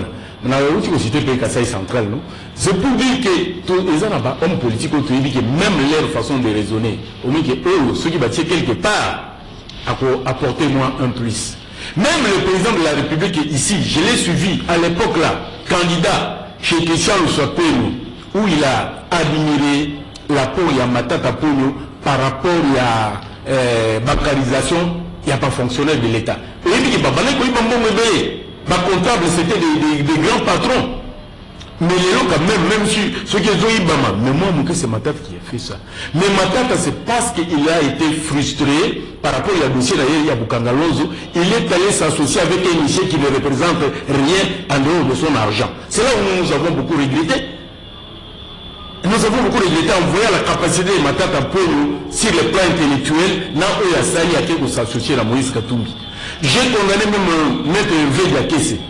C'est pour dire que les hommes politiques ont dit que même leur façon de raisonner, au moins que eux, ceux qui battent quelque part, apportez-moi un plus. Même le président de la République ici, je l'ai suivi à l'époque là, candidat chez Christian Luswapenu, où il a admiré l'apport à Matata Pogno par rapport à bancarisation, il n'y a pas fonctionnaire de l'État. Et il dit que ma comptable, c'était des grands patrons. Mais les gens, quand même si ceux qui ont eu Bama, mais moi, c'est Matata qui a fait ça. Mais Matata, c'est parce qu'il a été frustré par rapport au dossier d'Aïe Boukangalonzo. Il est allé s'associer avec un monsieur qui ne représente rien en dehors de son argent. C'est là où nous avons beaucoup regretté. Nous avons beaucoup regretté en voyant la capacité de Matata Pogno sur le plan intellectuel, là où il a sali à qui s'associer à Moïse Katumbi. J'ai condamné même Maître Hervé Diakese.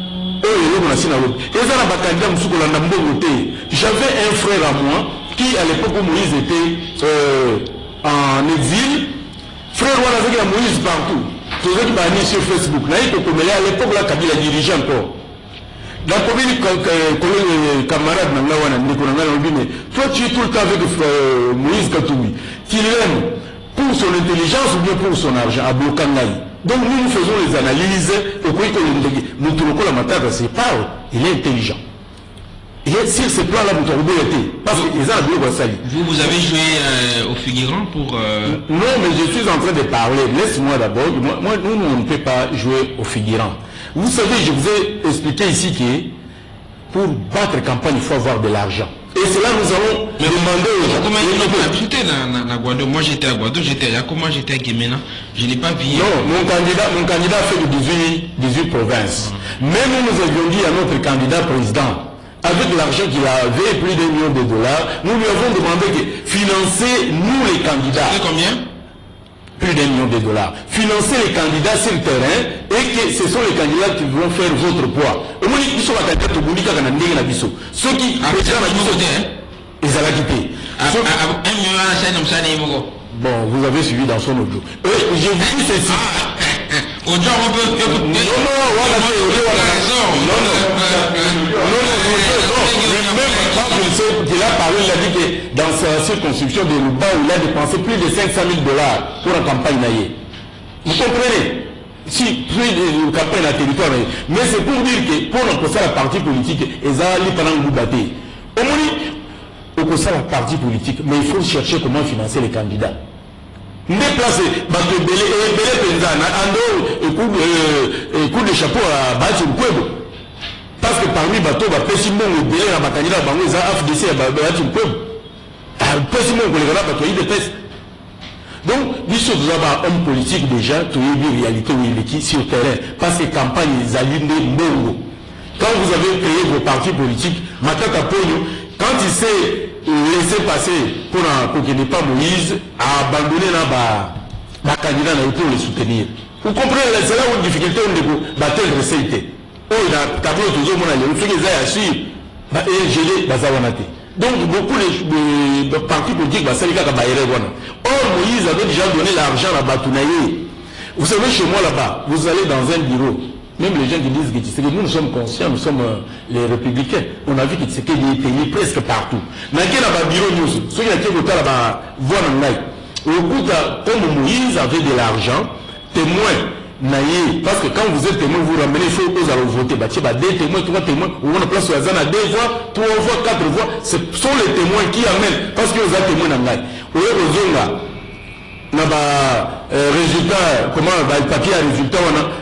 J'avais un frère à moi qui, à l'époque où Moïse était en exil, frère wana azaki na Moïse partout tozaki bani sur Facebook naye tokomeli à l'époque là Kabila dirigeait encore dans commune camarade na nga wana ndeko na nga na mais toi tu es tout le temps avec Moïse Katumbi tu l'aimes pour son intelligence ou bien pour son argent à Blokangaï. Donc nous faisons les analyses et la Matata c'est pas il est intelligent. Et sur ce plan-là, vous parce que vous avez joué au figurant pour... Non, mais je suis en train de parler. Laisse-moi d'abord. Moi, nous, on ne peut pas jouer au figurant. Vous savez, je vous ai expliqué ici que pour battre campagne, il faut avoir de l'argent. Et c'est là que nous allons demander aux gens. Comment ils ont Guado? Moi j'étais à Guado, comment j'étais à Guémena? Je n'ai pas vu. Non, mon candidat fait de 18 provinces. Même nous avions dit à notre candidat président, avec l'argent qu'il avait, plus d'1 million de dollars, nous lui avons demandé de financer nous les candidats. C'est combien? Plus d'1 million de dollars. Financer les candidats sur le terrain et que ce sont les candidats qui vont faire votre poids. Au moins, ils sont les candidats qui vont ceux qui ils allaient quitter. Bon, vous avez suivi dans son audio. J'ai vu ceci. Il a parlé, il a dit que dans sa circonscription de Luba, il a dépensé plus de 500 000 dollars pour la campagne naïe. Vous comprenez? Si, plus de campagne dans le territoire, mais c'est pour dire que pour nous la partie politique, ils ont pendant vous battre. Au moins, on la partie politique, mais il faut chercher comment financer les candidats. Déplacer, coup de chapeau à Bati Mkwebo. Parce que parmi bateaux, Pessimon ou Bélé, la candidat, ils ont FDC à Bati Mkwebo. Pessimon, les gars, ils ont des tests. Donc, nous sommes un homme politique déjà, qui a une réalité où il est sur le terrain. Parce que campagne, ils allument des bongo. Quand vous avez créé vos partis politiques, Matata Pogno, quand il s'est laissé passer pour qu'il n'ait pas Moïse, à abandonner la candidat pour les soutenir. Vous comprenez, c'est là où une difficulté on est battre le recette. Oh, il a tableau toujours mon allié, vous faites des assis, et gelé, bazawanate. Donc, beaucoup de partis politiques, ça les gars, or, Moïse avait déjà donné l'argent à Batounaye. Vous savez, chez moi là-bas, vous allez dans un bureau. Même les gens qui disent que nous sommes conscients, nous sommes les républicains. On a vu que c'est des pays presque partout. Dans le bureau news, ceux qui ont été là-bas, voient comme Moïse avait de l'argent, témoin, naïe, parce que quand vous êtes témoin, vous ramenez les choses aux allons voter. Bah, des témoins, 3 témoins, on a place sur la zone à 2 voix, 3 voix, 4 voix. Ce sont les témoins qui amènent, parce qu'ils ont témoin dans l'aïe. Vous voyez, aux zones là, résultat, comment, le papier à résultat, on a.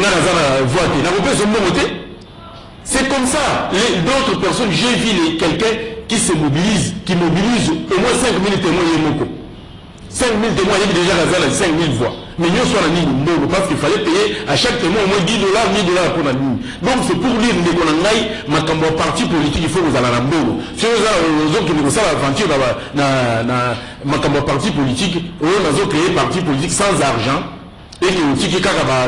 C'est comme ça. D'autres personnes, j'ai vu quelqu'un qui se mobilise, qui mobilise au moins 5 000 témoins. 5 000 témoins, il y a déjà 5 000 voix. Mais nous sommes en ligne, parce qu'il fallait payer à chaque témoin au moins 10 dollars, 10 dollars pour la ligne. Donc c'est pour dire qu'on a un parti politique, il faut que vous allez à l'ambo. Si vous avez qui nous ça l'aventure dans un parti politique, on a créé un parti politique sans argent. Et vous vous imaginez,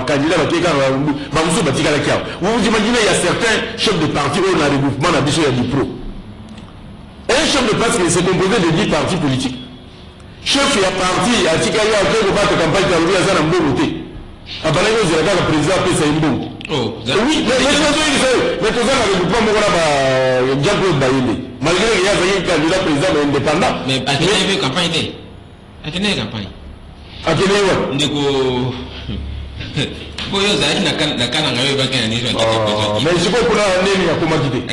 il y a certains chefs de parti où on a le mouvement d'ambition et du pro. Un chef de parti, c'est composé de 10 partis politiques. Chef, il y a parti, à Tikaya, à Kégo, battre campagne, il y a un bon voté. À Balayo, il y a le président, c'est un bon. Oui, mais tout ça, le mouvement, Jean-Claude Bayende. Malgré qu'il y a un candidat président indépendant. Mais à quelle campagne à quelle campagne? À quelle heure? Mais je crois qu'on a un nez à commanditer.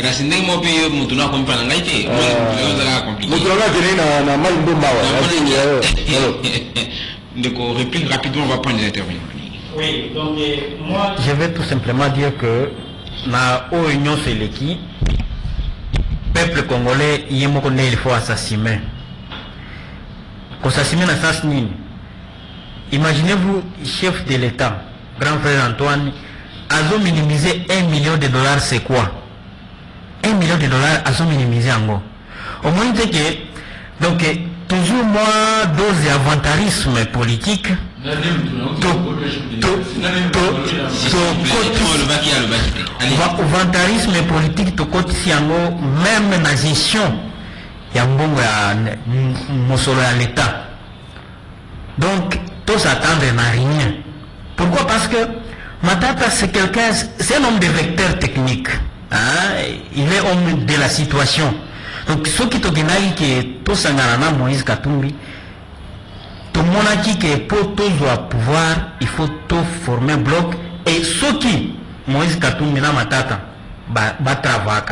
Rapidement, on va prendre les intervenants. Oui, donc moi, je vais tout simplement dire que la Union Seleki, peuple congolais, il faut assassiner. Assassiner la sens nini. Imaginez-vous, chef de l'État, grand frère Antoine, a minimisé 1 million de dollars, c'est quoi? 1 million de dollars a minimisé en gros. Au moins, c'est que, donc, toujours moi, dose d'avantarisme politique, volontarisme politique, même la gestion, il y a un bon mosolo à l'État. Donc, tous s'attendre n'a rien. Pourquoi? Parce que Matata, c'est un homme de vecteur technique. Hein? Il est homme de la situation. Donc, ce qui te dit que tout ça n'a Moïse Katumbi, tout le monde a dit que pour tout pouvoir, il faut tout former un bloc. Et ce qui, Moïse Katumbi n'a Matata, va travailler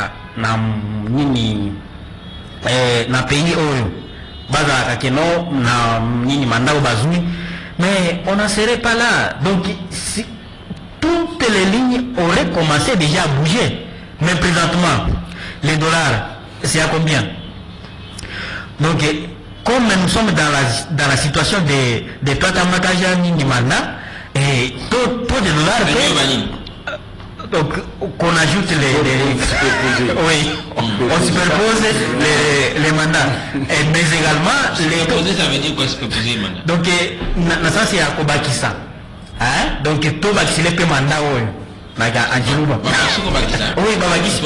na pays oyo bazaka keno na nini manda au bazui, mais on n'en serait pas là. Donc si, toutes les lignes auraient commencé déjà à bouger. Mais présentement les dollars c'est à combien? Donc comme nous sommes dans la situation de Tatamakaja nini manda et tout de dollars donc qu'on ajoute oui, on superpose les mandats. Mais également superposer, ça veut dire quoi superposer les mandats? Donc na ça c'est à Kobakisa. Hein? Donc tout bakisi les mandats oui. Naga Anjiluba. Oui, Babakisa.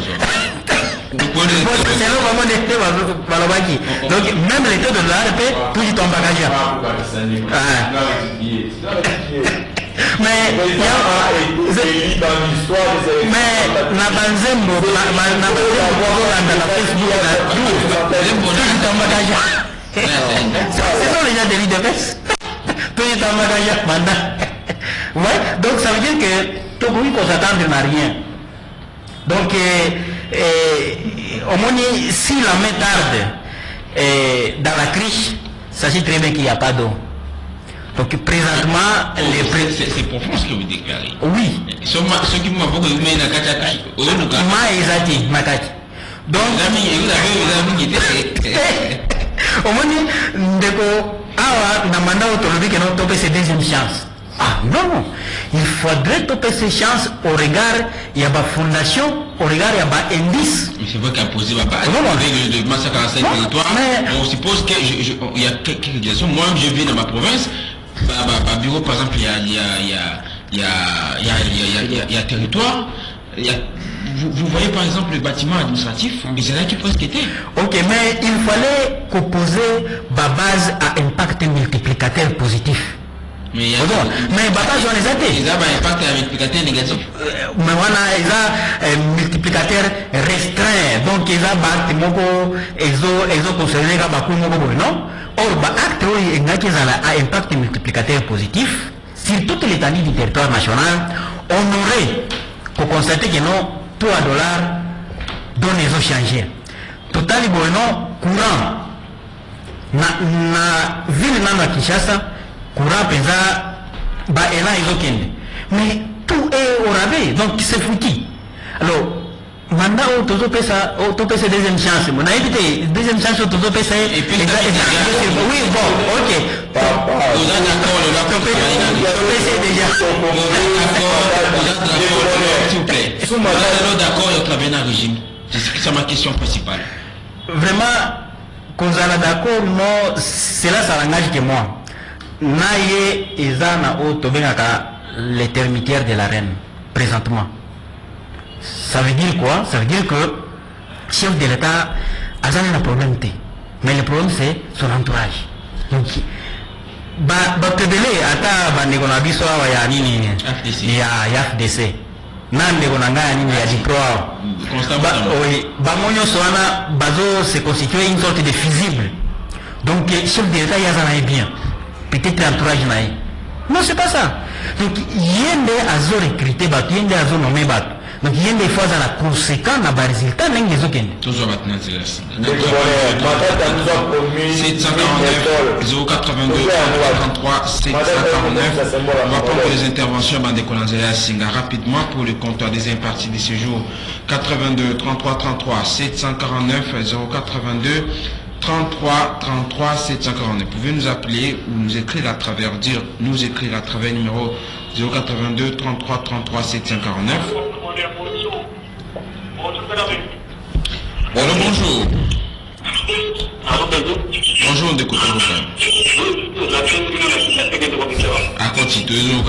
C'est là vraiment des Balabaki. Donc même les taux de l'ARP, tout est en bagage. Mais na banzembo na Facebook c'est ça les gens de l'IDPS. Tout est en bagage mandat. Ouais, donc ça veut dire que tout le monde s'attendre à rien. Donc au moins si la main tarde dans la crise, ça c'est très bien qu'il n'y a pas d'eau. Donc présentement, c'est profond ce que vous déclarez. Oui. Ceux qui m'ont beaucoup aimé la Kachakashi. Donc, au moins, c'est deuxième chance. Ah non, il faudrait topper ces chances au regard, il y a ma fondation, au regard, il y a ma indice. Mais c'est vrai qu'à poser ma base, avec le massacre à 5 territoires, on suppose qu'il y a quelques régulations. Moi, je vis dans ma province. À bureau, par exemple, il y a territoire. Vous voyez par exemple le bâtiment administratif, mais c'est là qu'il faut se quitter. Ok, mais il fallait composer ma base à impact multiplicateur positif. Mais base on les a dit. Ils ont un impact multiplicateur négatif. Mais ils ont un multiplicateur restreint. Donc ils ont considéré que non. Or, acte où il y a un impact multiplicateur positif sur toute l'étendue du territoire national, on aurait constaté que non, tout à dollar donne les eaux changées. Total, il y a courant. Na ville de Kinshasa, courant pesa, mais tout est au rabais, donc c'est foutu. Alors, maintenant, on a deuxième chance. On a évité deuxième chance, on a oui, bon, ok. Vous êtes d'accord de travailler dans le régime? C'est ma question principale. Vraiment, qu'on soit d'accord, non, c'est là ça l'engage que moi. Naye Ezana au Tobenaka, les termitières de la reine, présentement. Ça veut dire quoi? Ça veut dire que le chef de l'État a un problème. Mais le problème c'est son entourage. Donc, Batebele, ata Bandegonabiso, il y a FDC. Nandegonanga, il y a Dipro. Bamonyo Soana, Bazo se constitue une sorte de fusible. Donc, le chef de l'État, il y a bien. Peut-être l'entourage naï. Non, c'est pas ça. Donc, il y a des azos recrutés, il y a des azos nommés. Donc il y a des fois dans la conséquence, dans le résultat, il y a des autres. Toujours maintenant, c'est là. 749 082 33 749. On va prendre les interventions de Kolanzaya Singa rapidement pour le comptoir des impartis de ce jour. 82 33 33 749 082 33 33 749. Vous pouvez nous appeler ou nous écrire à travers numéro 082 33 33 749. Alors bonjour. Bonjour, on écoute vos frères. À côté de nous,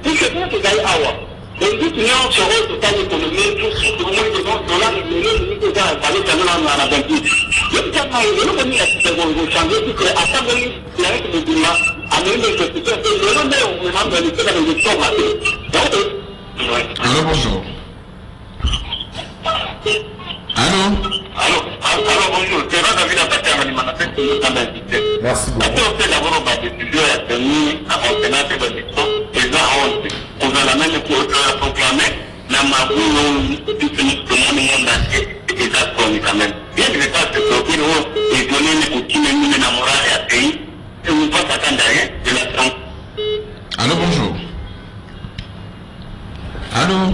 Tout ce qu'on peut avoir. Donc, tout le monde sera total économique, tout ce que nous devons dans la réunion, nous devons parler de la banque. Le cas où nous avons mis la situation, nous changer, c'est qu'à ça, nous avons le climat, à nous, nous avons le Allô, bonjour. Allô? Alors, bonjour. C'est vrai, David a passé à l'alimentation. Merci beaucoup. On fait d'abord des studios à tenir, à entraîner des bâtiments, et là, on a la même chose à proclamer, la maboule, tout le monde entier, et ça, quand même. Bien que ça, c'est ce que nous, et donner les coutumes, nous, la morale à pays, et on ne peut pas s'attendre à rien de la France. Allô, bonjour. Allô?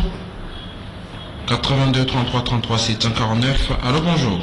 82 33 33 749. Allô, bonjour.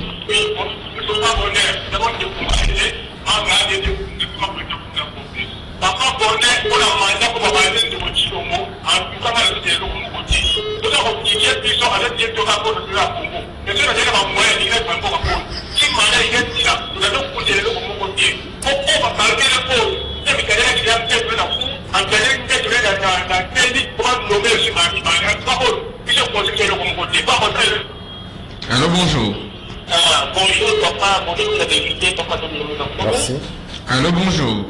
Allô, bonjour. Bonjour papa, bonjour la députée, papa de nos enfants. Merci. Allô, bonjour.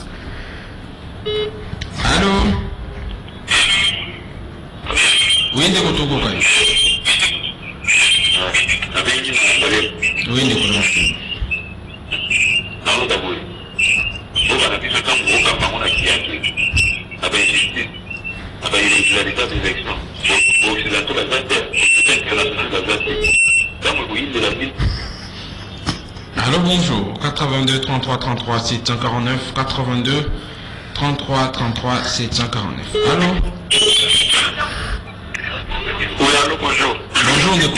Allô? Oui, ndeko Togo Kai. Oui, ndeko Togo. Nalo d'abord. Vous avez dit que quand vous avez pas mon activité, avez insisté, avez irrégularité des élections. Vous occidentaux la date, c'est international la date. Dans le pays de la ville. Allô, bonjour. 82 33 33 749. 82 33 33 749. Allô? Oui, allô, bonjour. Bonjour, Ndeko.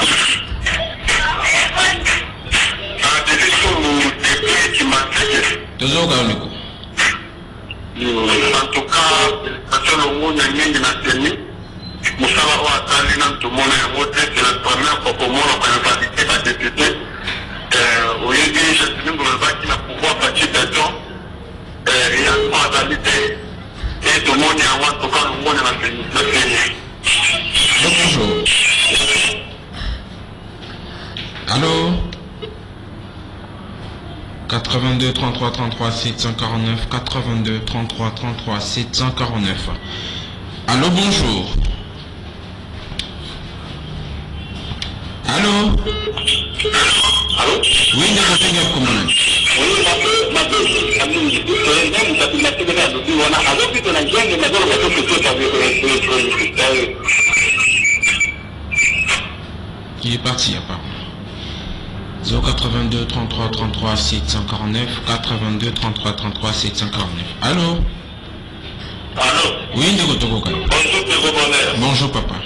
Toujours Ndeko. En tout cas, parce que le monde est mis dans la tenue, nous savons que tout le monde est voté, c'est la première fois pour moi qu'on a validé la députée. Oui, je suis venu pour le bac qui a pouvoir partir d'action. Il y a une modalité. Et tout le monde est en tout cas, le monde est dans la tenue. Bonjour. Allô? 82 33 33 749. 82 33 33 749. Allô, bonjour. Allô? Allô? Oui, Ndeko Tenga Komana. Il est parti apparemment. 082 33 33 749. 82 33 33 749. Allô? Allô? Oui, Ndeko Togo Kai. Bonjour, Ndeko. Bonjour, papa.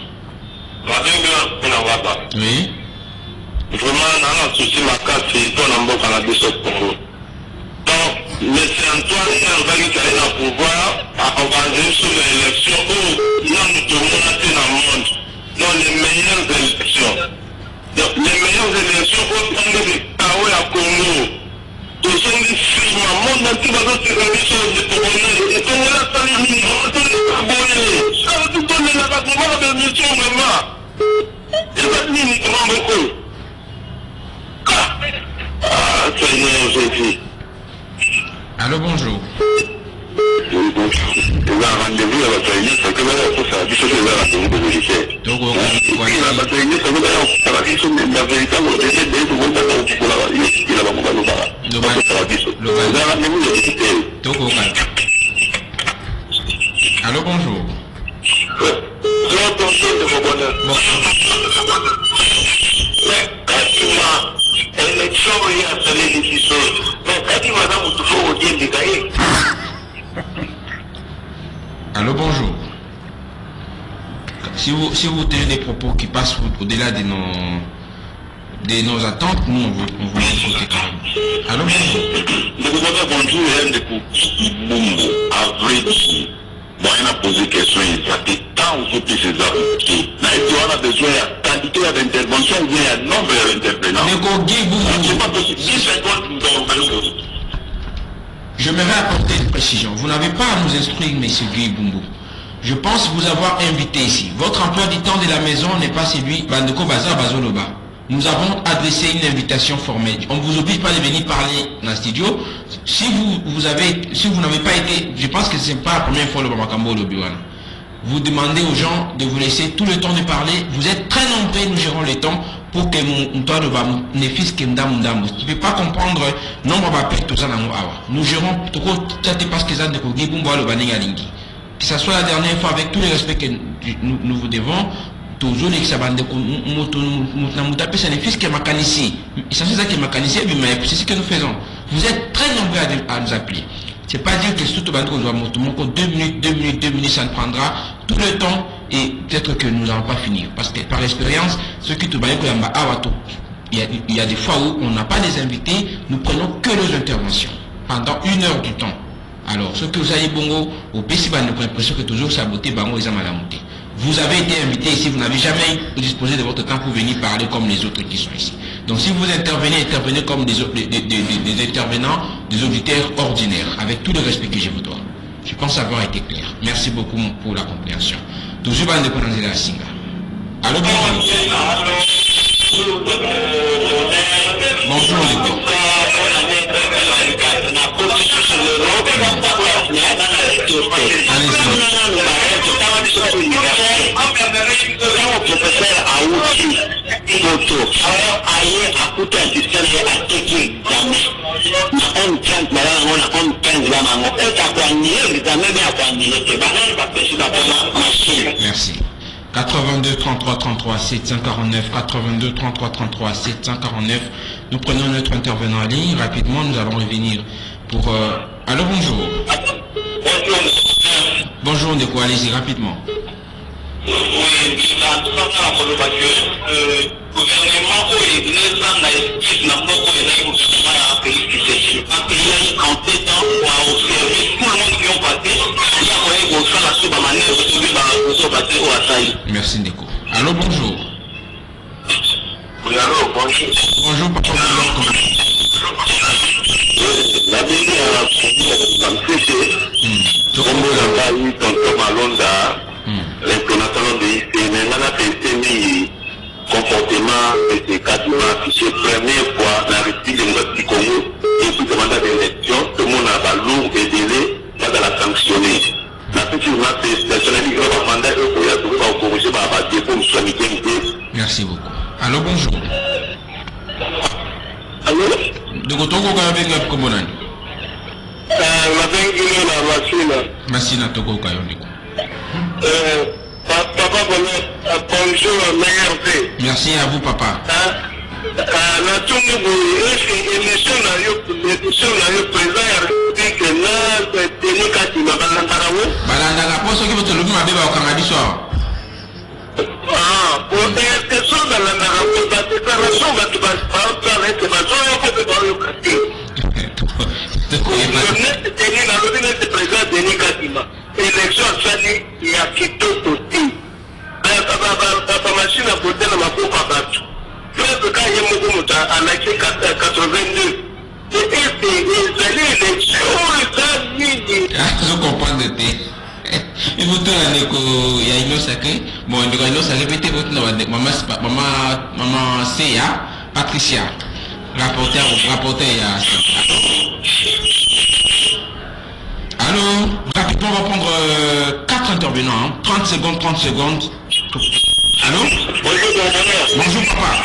Oui. Vraiment, dans un souci, ma casse, c'est ton amour dans la biso Congo. Donc, M. Antoine Servani qui est au pouvoir a organisé sur l'élection où nous devons monter dans le monde. Dans les meilleures élections. Donc, les meilleures élections au Congo de Kawe à Congo. Tous ceux qui filment, le monde entier va se réunir sur les Congolais. Les Congolais sont les mineurs, tous les Congolais. Ça veut tout donner la base de mission vraiment. Il va venir uniquement beaucoup. Ah, Seigneur Jésus. Allô, bonjour. Oui, bonjour. Il y a un rendez-vous à votre église, c'est que là, il faut ça, c'est un rendez-vous de vérité. Togo, Il a votre église, c'est que la question de la vérité, on va essayer de vous montrer pour la vie, il a pas beaucoup de barres. Il y a un rendez-vous de vérité. Togo, allô, bonjour. Bonjour, de vos bonheurs. Élection, il y a un décision. Mais quand il va dans le fond, il y a des cahiers. Allô, bonjour. Si vous tenez des propos qui passent au-delà de nos attentes, nous, on vous écouter quand même. Allô, bonjour. Bonjour, Hélène de Mumbo, avril. Bon, il a posé question, il a dit tant vous puissiez ces appliquer. Là, on a besoin de quantité d'intervention, il y a un nombre d'intervenants. C'est pas possible. 10 secondes, nous avons. Je me vais apporter une précision. Vous n'avez pas à nous instruire, M. Guy Bumbo. Je pense vous avoir invité ici. Votre emploi du temps de la maison n'est pas celui Bandeko Bazar Bazoloba. Nous avons adressé une invitation formelle. On ne vous oblige pas de venir parler dans le studio. Si vous n'avez pas été, je pense que ce n'est pas la première fois le Bamakambo le bureau. Vous demandez aux gens de vous laisser tout le temps de parler. Vous êtes très nombreux, nous gérons le temps pour que mon toit de bam ne fils que m'dam. Tu ne peux pas comprendre nombre de tout ça dans nous gérons tout parce que ça de que ce soit la dernière fois avec tout le respect que nous vous devons. Toujours les sabans de ça ne fils que mécanicien. C'est ça qui est mécanicien, mais c'est ce que nous faisons. Vous êtes très nombreux à nous appeler. C'est pas dire que surtout doit 2 minutes, ça ne prendra tout le temps et peut-être que nous n'allons pas finir. Parce que par expérience, ce qui te il y a des fois où on n'a pas des invités, nous prenons que nos interventions pendant 1 heure du temps. Alors, ce que vous avez bongo, au PC, nous avons l'impression que toujours saboter bango et zamalamouté. Vous avez été invité ici, vous n'avez jamais disposé de votre temps pour venir parler comme les autres qui sont ici. Donc si vous intervenez comme des intervenants, des auditeurs ordinaires, avec tout le respect que je vous dois. Je pense avoir été clair. Merci beaucoup pour la compréhension. Toujours pas de connaître la singa. Allô, bonjour. Bonjour, les gars. Merci. 82 33 33 749 82 33 33 749. Nous prenons notre intervenant en ligne. Rapidement, nous allons revenir pour... Alors, bonjour. Bonjour, Ndeko, allez-y rapidement. Oui, merci, Ndeko. Allô, bonjour. Oui, allô, bonjour. Bonjour, papa. La vie l'implémentation de l'IC, mais on a testé le comportement de ces cadres affiché première fois dans la République démocratique du Congo et puis le mandat d'élection, tout le monde a lourd et délai, pas de la sanctionner. La petite personnalité qui va mandat pour corriger par défaut de soignité. Merci beaucoup. Allô, bonjour. Allô? De Gotongo avec la Komonani. La machine. Merci, Natoko Kayondiko. Papa, bonjour, meilleur. Merci à vous, papa. La tournée de l'émission président République na Denis Katima Balandarawo. Balandara, pour ceux qui veulent le dire, ma au Canada soir. Pour des questions Balandarawo, la déclaration va te passer par le quartier. Le président Denis Katima. Élection Sani, il y a quitté côté. La machine a voté dans ma propre bateau. Le cas est en 82. Et les élections, je comprends de thé. Et vous il y a une sacrée. Bon, il y a une sacrée, répétez votre nom. Maman Seya, Patricia. Rapporteur. Allô, rapidement, on va prendre 4 intervenants. 30 secondes. Allô? Bonjour, papa.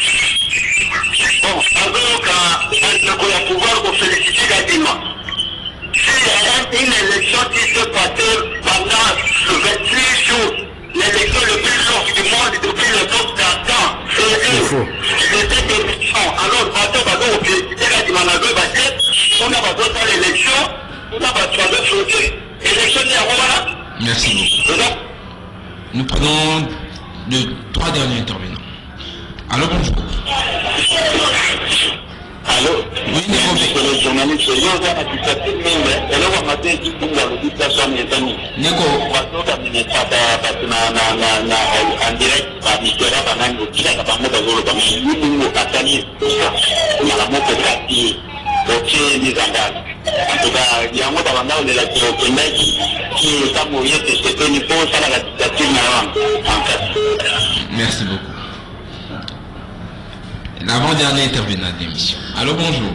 Bon, alors qu'on a pouvoir vous féliciter Kadima. C'est une élection qui se passait pendant le 28 jours. L'élection le plus longue du monde depuis le temps d'Adam. C'est cette élection. Alors, on va féliciter Kadima. On a besoin de l'élection. Merci beaucoup. Nous prenons les 3 derniers intervenants. Allô, bonjour. Allô? Oui, le journaliste, Neko. En tout cas, il y a un mot d'avant de la qui est à mourir que c'est un niveau ça la dictature en fait. Merci beaucoup. L'avant-dernier intervenant de l'émission. Allô, bonjour.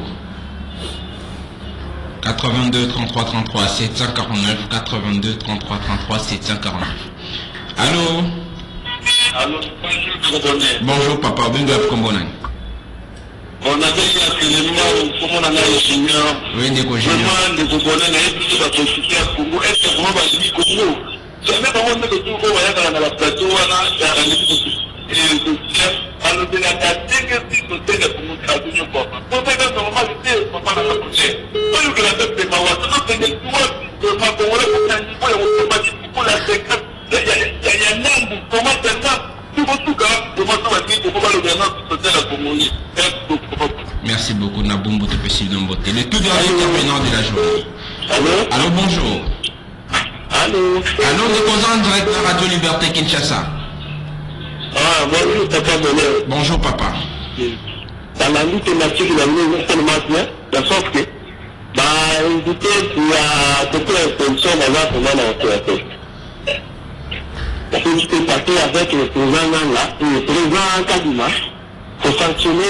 82 33 33 749 82 33 33 749. Allô. Allô, bonjour papa, bienvenue comme bon an. On a déjà que le nom, comment on a le Seigneur. Oui, Ndeko Junior. Vraiment, Ndeko Bonnet, et puis la société à Congo, est-ce que vraiment va dire Congo? C'est même avant de tout voyage dans la plateau, on a un et le chef, alors de la date que si vous êtes pour nous traduire une fois. Pour ça que normalement, c'était pas dans la prochaine. Pas que la tête de ma voix, c'est que tu vois, que ma Congolais, pour un niveau, on va dire pour la séquence. Il y a un nombre, comment c'est ça? Merci beaucoup, Nabumbo de Pessil Nomboté. Le tout dernier intervenant de la journée. Allô? Allô, bonjour. Allô? Allô, nous sommes en direct de Radio Liberté Kinshasa. Ah, bonjour, papa Bonheur. Bonjour, papa. Dans la lutte thématique, il y a une tellement bien, de sorte que, invité, il y a toute l'extension d'avoir pour moi dans la tête. Je peux partir avec le président là, le président Kadima, pour sanctionner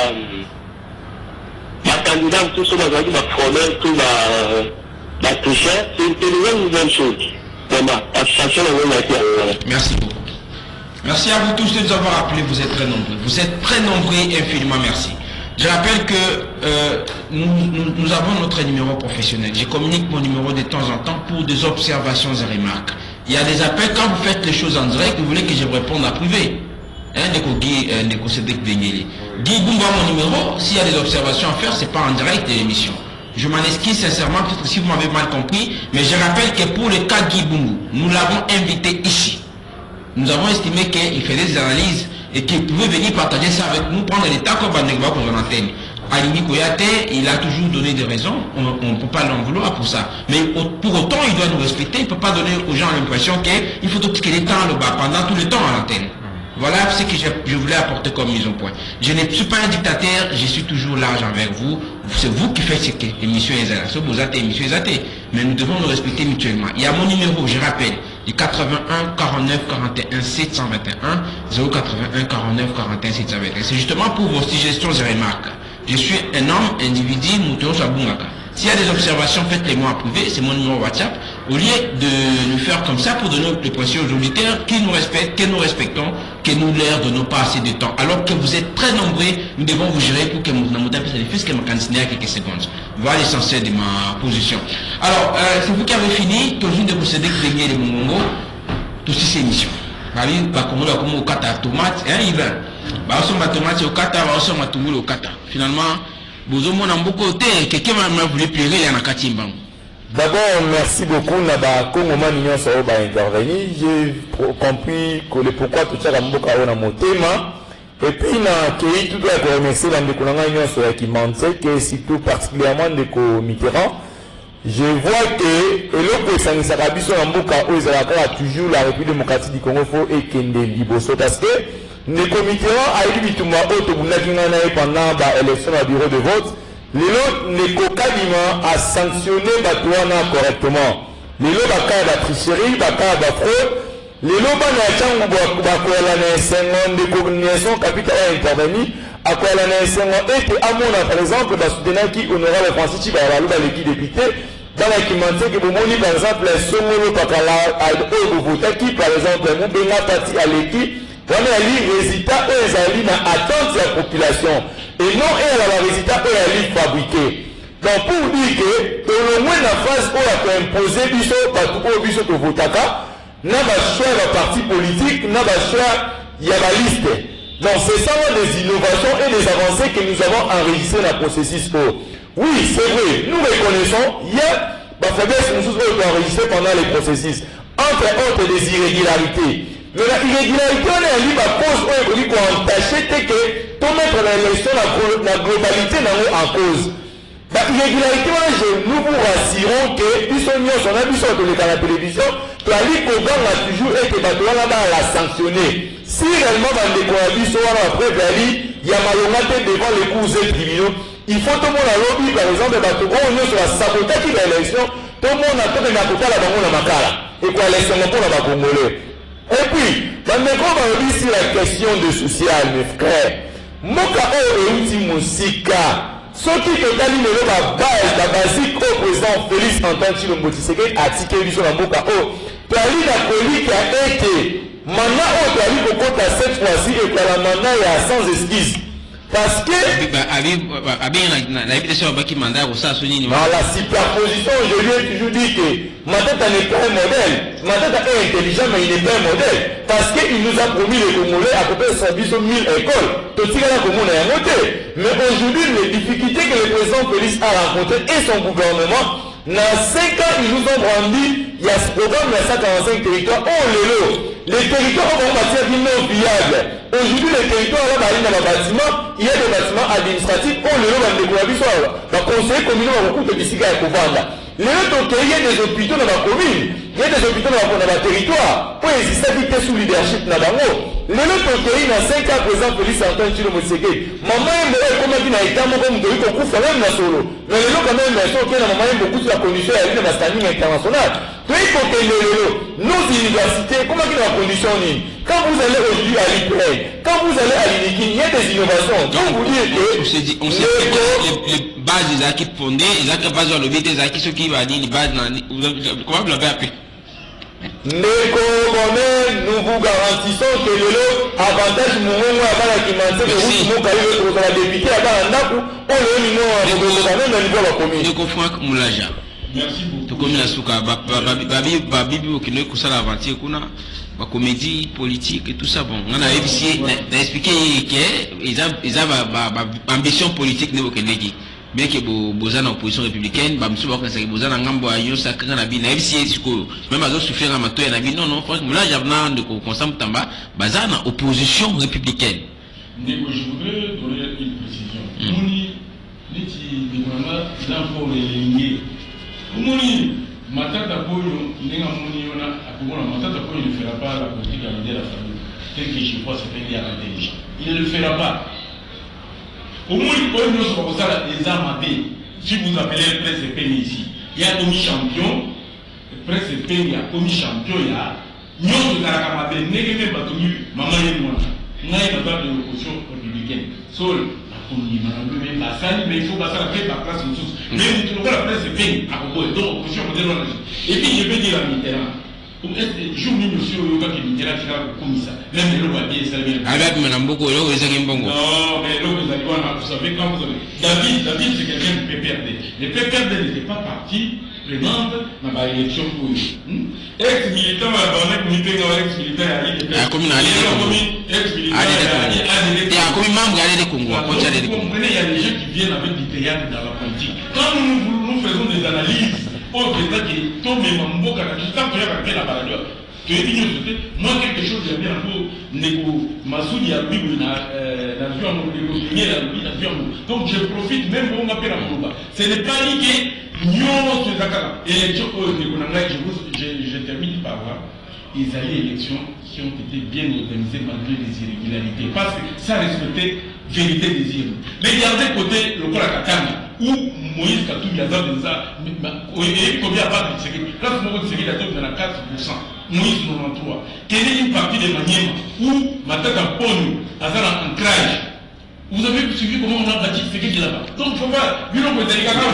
ma candidat, tout ce que ma promesse, tout ma tricheur, c'est une nouvelle chose. Vraiment, attention à merci beaucoup. Merci à vous tous de nous avoir appelés, vous êtes très nombreux. Vous êtes très nombreux et infiniment merci. Je rappelle que nous avons notre numéro professionnel. Je communique mon numéro de temps en temps pour des observations et remarques. Il y a des appels, quand vous faites les choses en direct, vous voulez que je vous réponde en privé. Ndeko Cédric Benyele. Guy Bumba, mon numéro, s'il y a des observations à faire, ce n'est pas en direct de l'émission. Je m'en excuse sincèrement, peut-être si vous m'avez mal compris, mais je rappelle que pour le cas Guy Bumbu, nous l'avons invité ici. Nous avons estimé qu'il fait des analyses et qu'il pouvait venir partager ça avec nous, prendre l'état comme Banegba pour son antenne. Alimi Koyate, il a toujours donné des raisons, on ne peut pas l'en vouloir pour ça. Mais pour autant, il doit nous respecter, il ne peut pas donner aux gens l'impression qu'il faut tout qu'il ait temps pendant tout le temps à l'antenne. Voilà ce que je voulais apporter comme mise au point. Je ne suis pas un dictateur, je suis toujours large envers vous. C'est vous qui faites ce que l'émission est là. Ce que vous êtes émission est là. Mais nous devons nous respecter mutuellement. Il y a mon numéro, je rappelle, du 81 49 41 721 081 49 41 721. C'est justement pour vos suggestions et remarques. Je suis un homme, individu, Mouton Sabungaka. S'il y a des observations, faites-les-moi en privé, c'est mon numéro WhatsApp. Au lieu de le faire comme ça pour donner les pressions aux auditeurs qui nous respectent, que nous respectons, que nous leur donnons pas assez de temps. Alors que vous êtes très nombreux, nous devons vous gérer pour que nous tapions les fils que ma candidat à quelques secondes. Voilà l'essentiel de ma position. Alors, c'est vous qui avez fini, toujours de procéder que gagner les Mongongo, toutes ces émissions. Comme au kata tomate, hein, il va. On va tomate au kata, on va tomate au kata. Finalement, d'abord, merci beaucoup Naba Kongoma Nignon Saoba intervenir. J'ai compris que le pourquoi tout ça Mboka on a mon thème. Et puis na qui tout doit remercier la Ndekonanga Nignon Saoba qui mentait que surtout particulièrement de Mitterrand. Je vois que l'autre Sangisa Rabiso Mboka Ozalaka a toujours la République démocratique du Congo faut et Kende Liboso parce que Ndeko Mitterrand a eu Bitumba pendant l'élection au bureau de vote. Ndeko Kadima a sanctionné Batouana correctement. Lelo baka ba tricherie, baka ba fraude. Lelo bana changu bakola na sengo Ndeko Nyeson capital a intervenu. Akola na sengo et amona par exemple ba soutenir qui honorable Francis Chibayalu ba l'équipe député. Dans la qui mentait que Bomoni par exemple Songolo Pakala a voté qui par exemple Mbenga parti à l'équipe. On a les résultats et les na attente de la population et non et les résultats et les fabriqués. Donc pour dire que au moins la phase où on a imposé biso partout biso to votaka n'a pas choix le parti politique n'a pas choix il y a la liste. Donc c'est ça des innovations et des avancées que nous avons enregistrées dans le processus. Oui, c'est vrai, nous reconnaissons il y a la faiblesse nous avons enregistré pendant les processus entre autres des irrégularités. Mais la irrégularité, on est allé à cause où on a entaché que pour mettre l'élection la globalité en cause. La irrégularité, nous vous rassurons que nous sommes à la télévision, la Ligue au Gang a toujours été la sanctionner. Si réellement dans les coalitions après il y a malheureusement devant les cours tribunaux, il faut tout le monde lobby par exemple bato oyo sur la sabotaki ba élection tout le monde a tout na kotala bango na makala et quoi l'élection pour la congolais et puis bandeko ba lobby sur la question de social mes frères moka oyo euti musika soki totali lelo ba base ba basique au président Félix Antoine Tshilombo Tshisekedi atike biso na mboka oyo tali na politique a été Mana Otali Kokota cette fois-ci est la mandat sans esquisse. Parce que dans la superposition, je lui ai toujours dit que ma tête n'est pas un modèle. Ma tête est intelligent, mais il n'est pas un modèle. Parce qu'il nous a promis les Congolais à peu près 1000 écoles. Mais aujourd'hui, les difficultés que le président Félix a rencontrées et son gouvernement, dans 5 ans, ils nous ont brandi, il y a ce programme de 145 territoires. Oh, les territoires vont bâtir non viables. Aujourd'hui, les territoires là, dans les bâtiments, il y a des bâtiments administratifs. Oh, le lot de l'économie, le conseil communal va beaucoup de décider à Kovanda. Les autres, il y a des hôpitaux dans la commune, il y a des hôpitaux dans le territoire. Pour exister sous leadership dans Bango. Les autres, il y a 5 ans présent Félix Antoine Tshilombo Tshisekedi. Maman est comme dit dans l'état, moi, comme de l'autre, on même la solo. Mais les autres, quand même, ils sont qui, maman est beaucoup sur la condition à l'île de la standing internationale. Nos universités, comment est la condition? Quand vous allez aujourd'hui à l'IPREN, quand vous allez à l'INIKI, il y a des innovations. Donc vous dites que on sait que les bases des acquis fondées, les acquis basés sur le BT, les acquis, ce qui va dire les bases, comment vous l'avez appelé? Nous vous garantissons que le avantage mouvement à la qui que vous vous la député à la on le niveau de la commune. Je comprends Moulaja. Merci beaucoup. Comme la souka, babi au Kino Koussa l'aventure kuna, la comédie politique et tout ça bon. On a expliqué qu'ils ont ambition politique niveau Kennedy. Bien que Bozan en opposition républicaine, Bamsou Bakan c'est Bozan en Gambo Ayo Sakana Nabi, na FCA même à souffrir à Mato et Nabi, non, franchement là j'avais de Constant Tamba, Bazan en opposition républicaine. Je voudrais donner une précision. Mouni, Niti, Demana, l'enfant est ligné. Mouni, Matata Poyo, Nenga Mouni, on a Matata Poyo ne fera pas la politique à l'idée de la famille. Tel que je crois, c'est fait à l'intelligence. Il ne le fera pas. Au moins, les armes si vous appelez le presse Péni ici, il y a commis champion, le presse Péni, il y a commis champion, il y a Nyon de Karakamate, Négé Batonu, Maman et moi. Nous avons pas de l'opposition républicaine. Sol, la commune, même la salle, mais il faut passer la place aux sources. Mais nous trouvons la presse Péni, à propos de l'opposition moderne. Et puis, je vais dire à Mitterrand. Je me suis dit que Mitterrand comme ça. Même le papier, ça vient. Avec Menamboko, non, mais vous savez quand vous avez. David, c'est quelqu'un de PPRD. Les PPRD n'étaient pas partis prenante dans l'élection pour eux. Ex-militant, ex-militant, vous comprenez, il y a des gens qui viennent avec du théâtre dans la politique. Quand nous faisons des analyses, moi quelque chose j'ai bien donc je profite même pour m'appeler à ce n'est pas lié je termine par là. Les élections qui ont été bien organisées malgré les irrégularités parce que ça respectait vérité des îles. Mais regardez côté le Katanga où Moïse Katumbi a donné ça, combien a pas de sécurité. Quand Moïse Katumbi a donné 4%, Moïse 93. Quelle est une partie de Maniema où Matata Ponu a fait un ancrage. Vous avez suivi comment on a bâti ce qui est là-bas. Donc, il ne faut pas. Vu que les gars,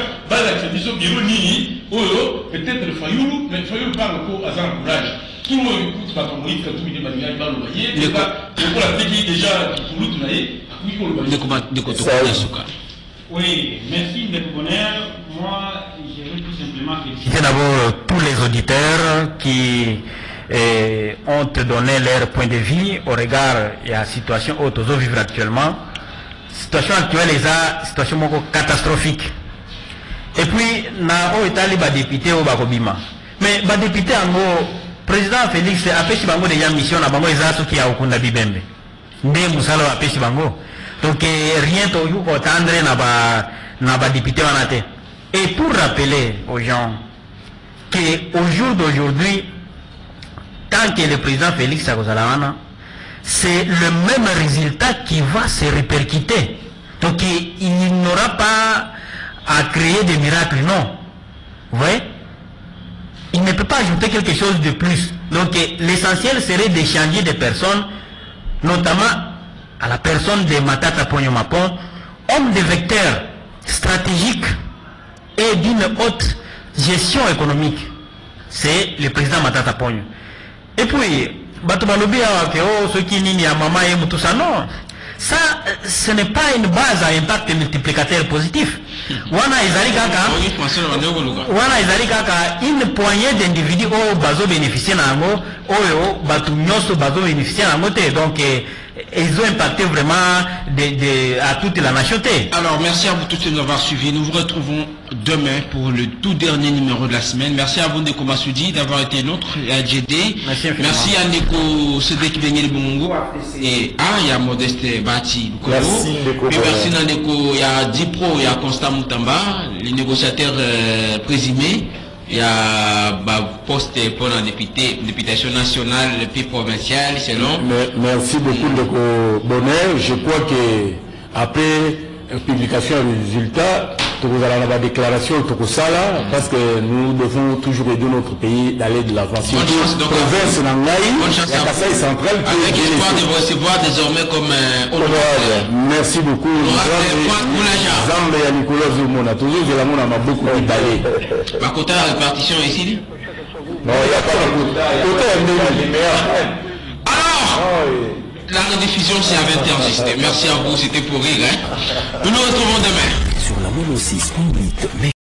peut-être le Fayoulou, mais Fayoulou parle au hasard courage. Tout le monde écoute pas ton Moïse Katumbi de Maniema, il va le voyer. Il faut la télé déjà pour l'outre-naïe. Oui, merci de bonheur. Moi, je veux tout simplement féliciter d'abord tous les auditeurs qui ont donné leur point de vue au regard de la situation où nous vivons actuellement. La situation actuelle est une situation catastrophique. Et puis, na Itali ba député au Bakobima. Mais ba député en gros, président Félix a fait bango déjà mission na bango ezaso qui a okunda bibembe. Ndé musalo a fait bango. Donc rien to yu ko tendre na ba député wanate. Et pour rappeler aux gens qu'au jour d'aujourd'hui, tant que le président Félix Agozalamana, c'est le même résultat qui va se répercuter Donc il n'aura pas à créer des miracles, non. Vous voyez? Il ne peut pas ajouter quelque chose de plus. Donc l'essentiel serait d'échanger des personnes, notamment à la personne de Matata Ponyo Mapon, homme de vecteur stratégique et d'une haute gestion économique. C'est le président Matata Ponyo. Et puis, Batobalobi ceux qui n'y a maman et tout ça, non. Ça, ce n'est pas une base à impact multiplicateur positif. Wana izali kaka une poignée d'individus au bazo bénéficier nango, au batu nyoso bazo bénéficier nango te. Donc ils ont impacté vraiment à toute la nation. Alors merci à vous tous de nous avoir suivis. Nous vous retrouvons demain pour le tout dernier numéro de la semaine. Merci à vous Ndeko Massoudi d'avoir été notre AGD. Merci à Ndeko Sedek Benye Bongo et il y a Modeste Bati. Merci Ndeko. Merci à Ndeko, il y a Dipro, il y a Constant Moutamba, les négociateurs présumés. Il y a poste pour la députation nationale puis provinciale, selon. Merci beaucoup de Bonheur. Je crois que après publication des résultats, vous allez avoir des déclarations parce que nous devons toujours aider notre pays d'aller de l'avant. Bonne chance donc bonne chance à vous. Centrale avec l'espoir de vous recevoir désormais comme merci beaucoup. Bakota la répartition ici. Non, il n'y a pas de quota. Alors la rediffusion c'est à 20h juste. Merci à vous, c'était pour rire. Nous nous retrouvons demain. Sur la mono 6 conduite.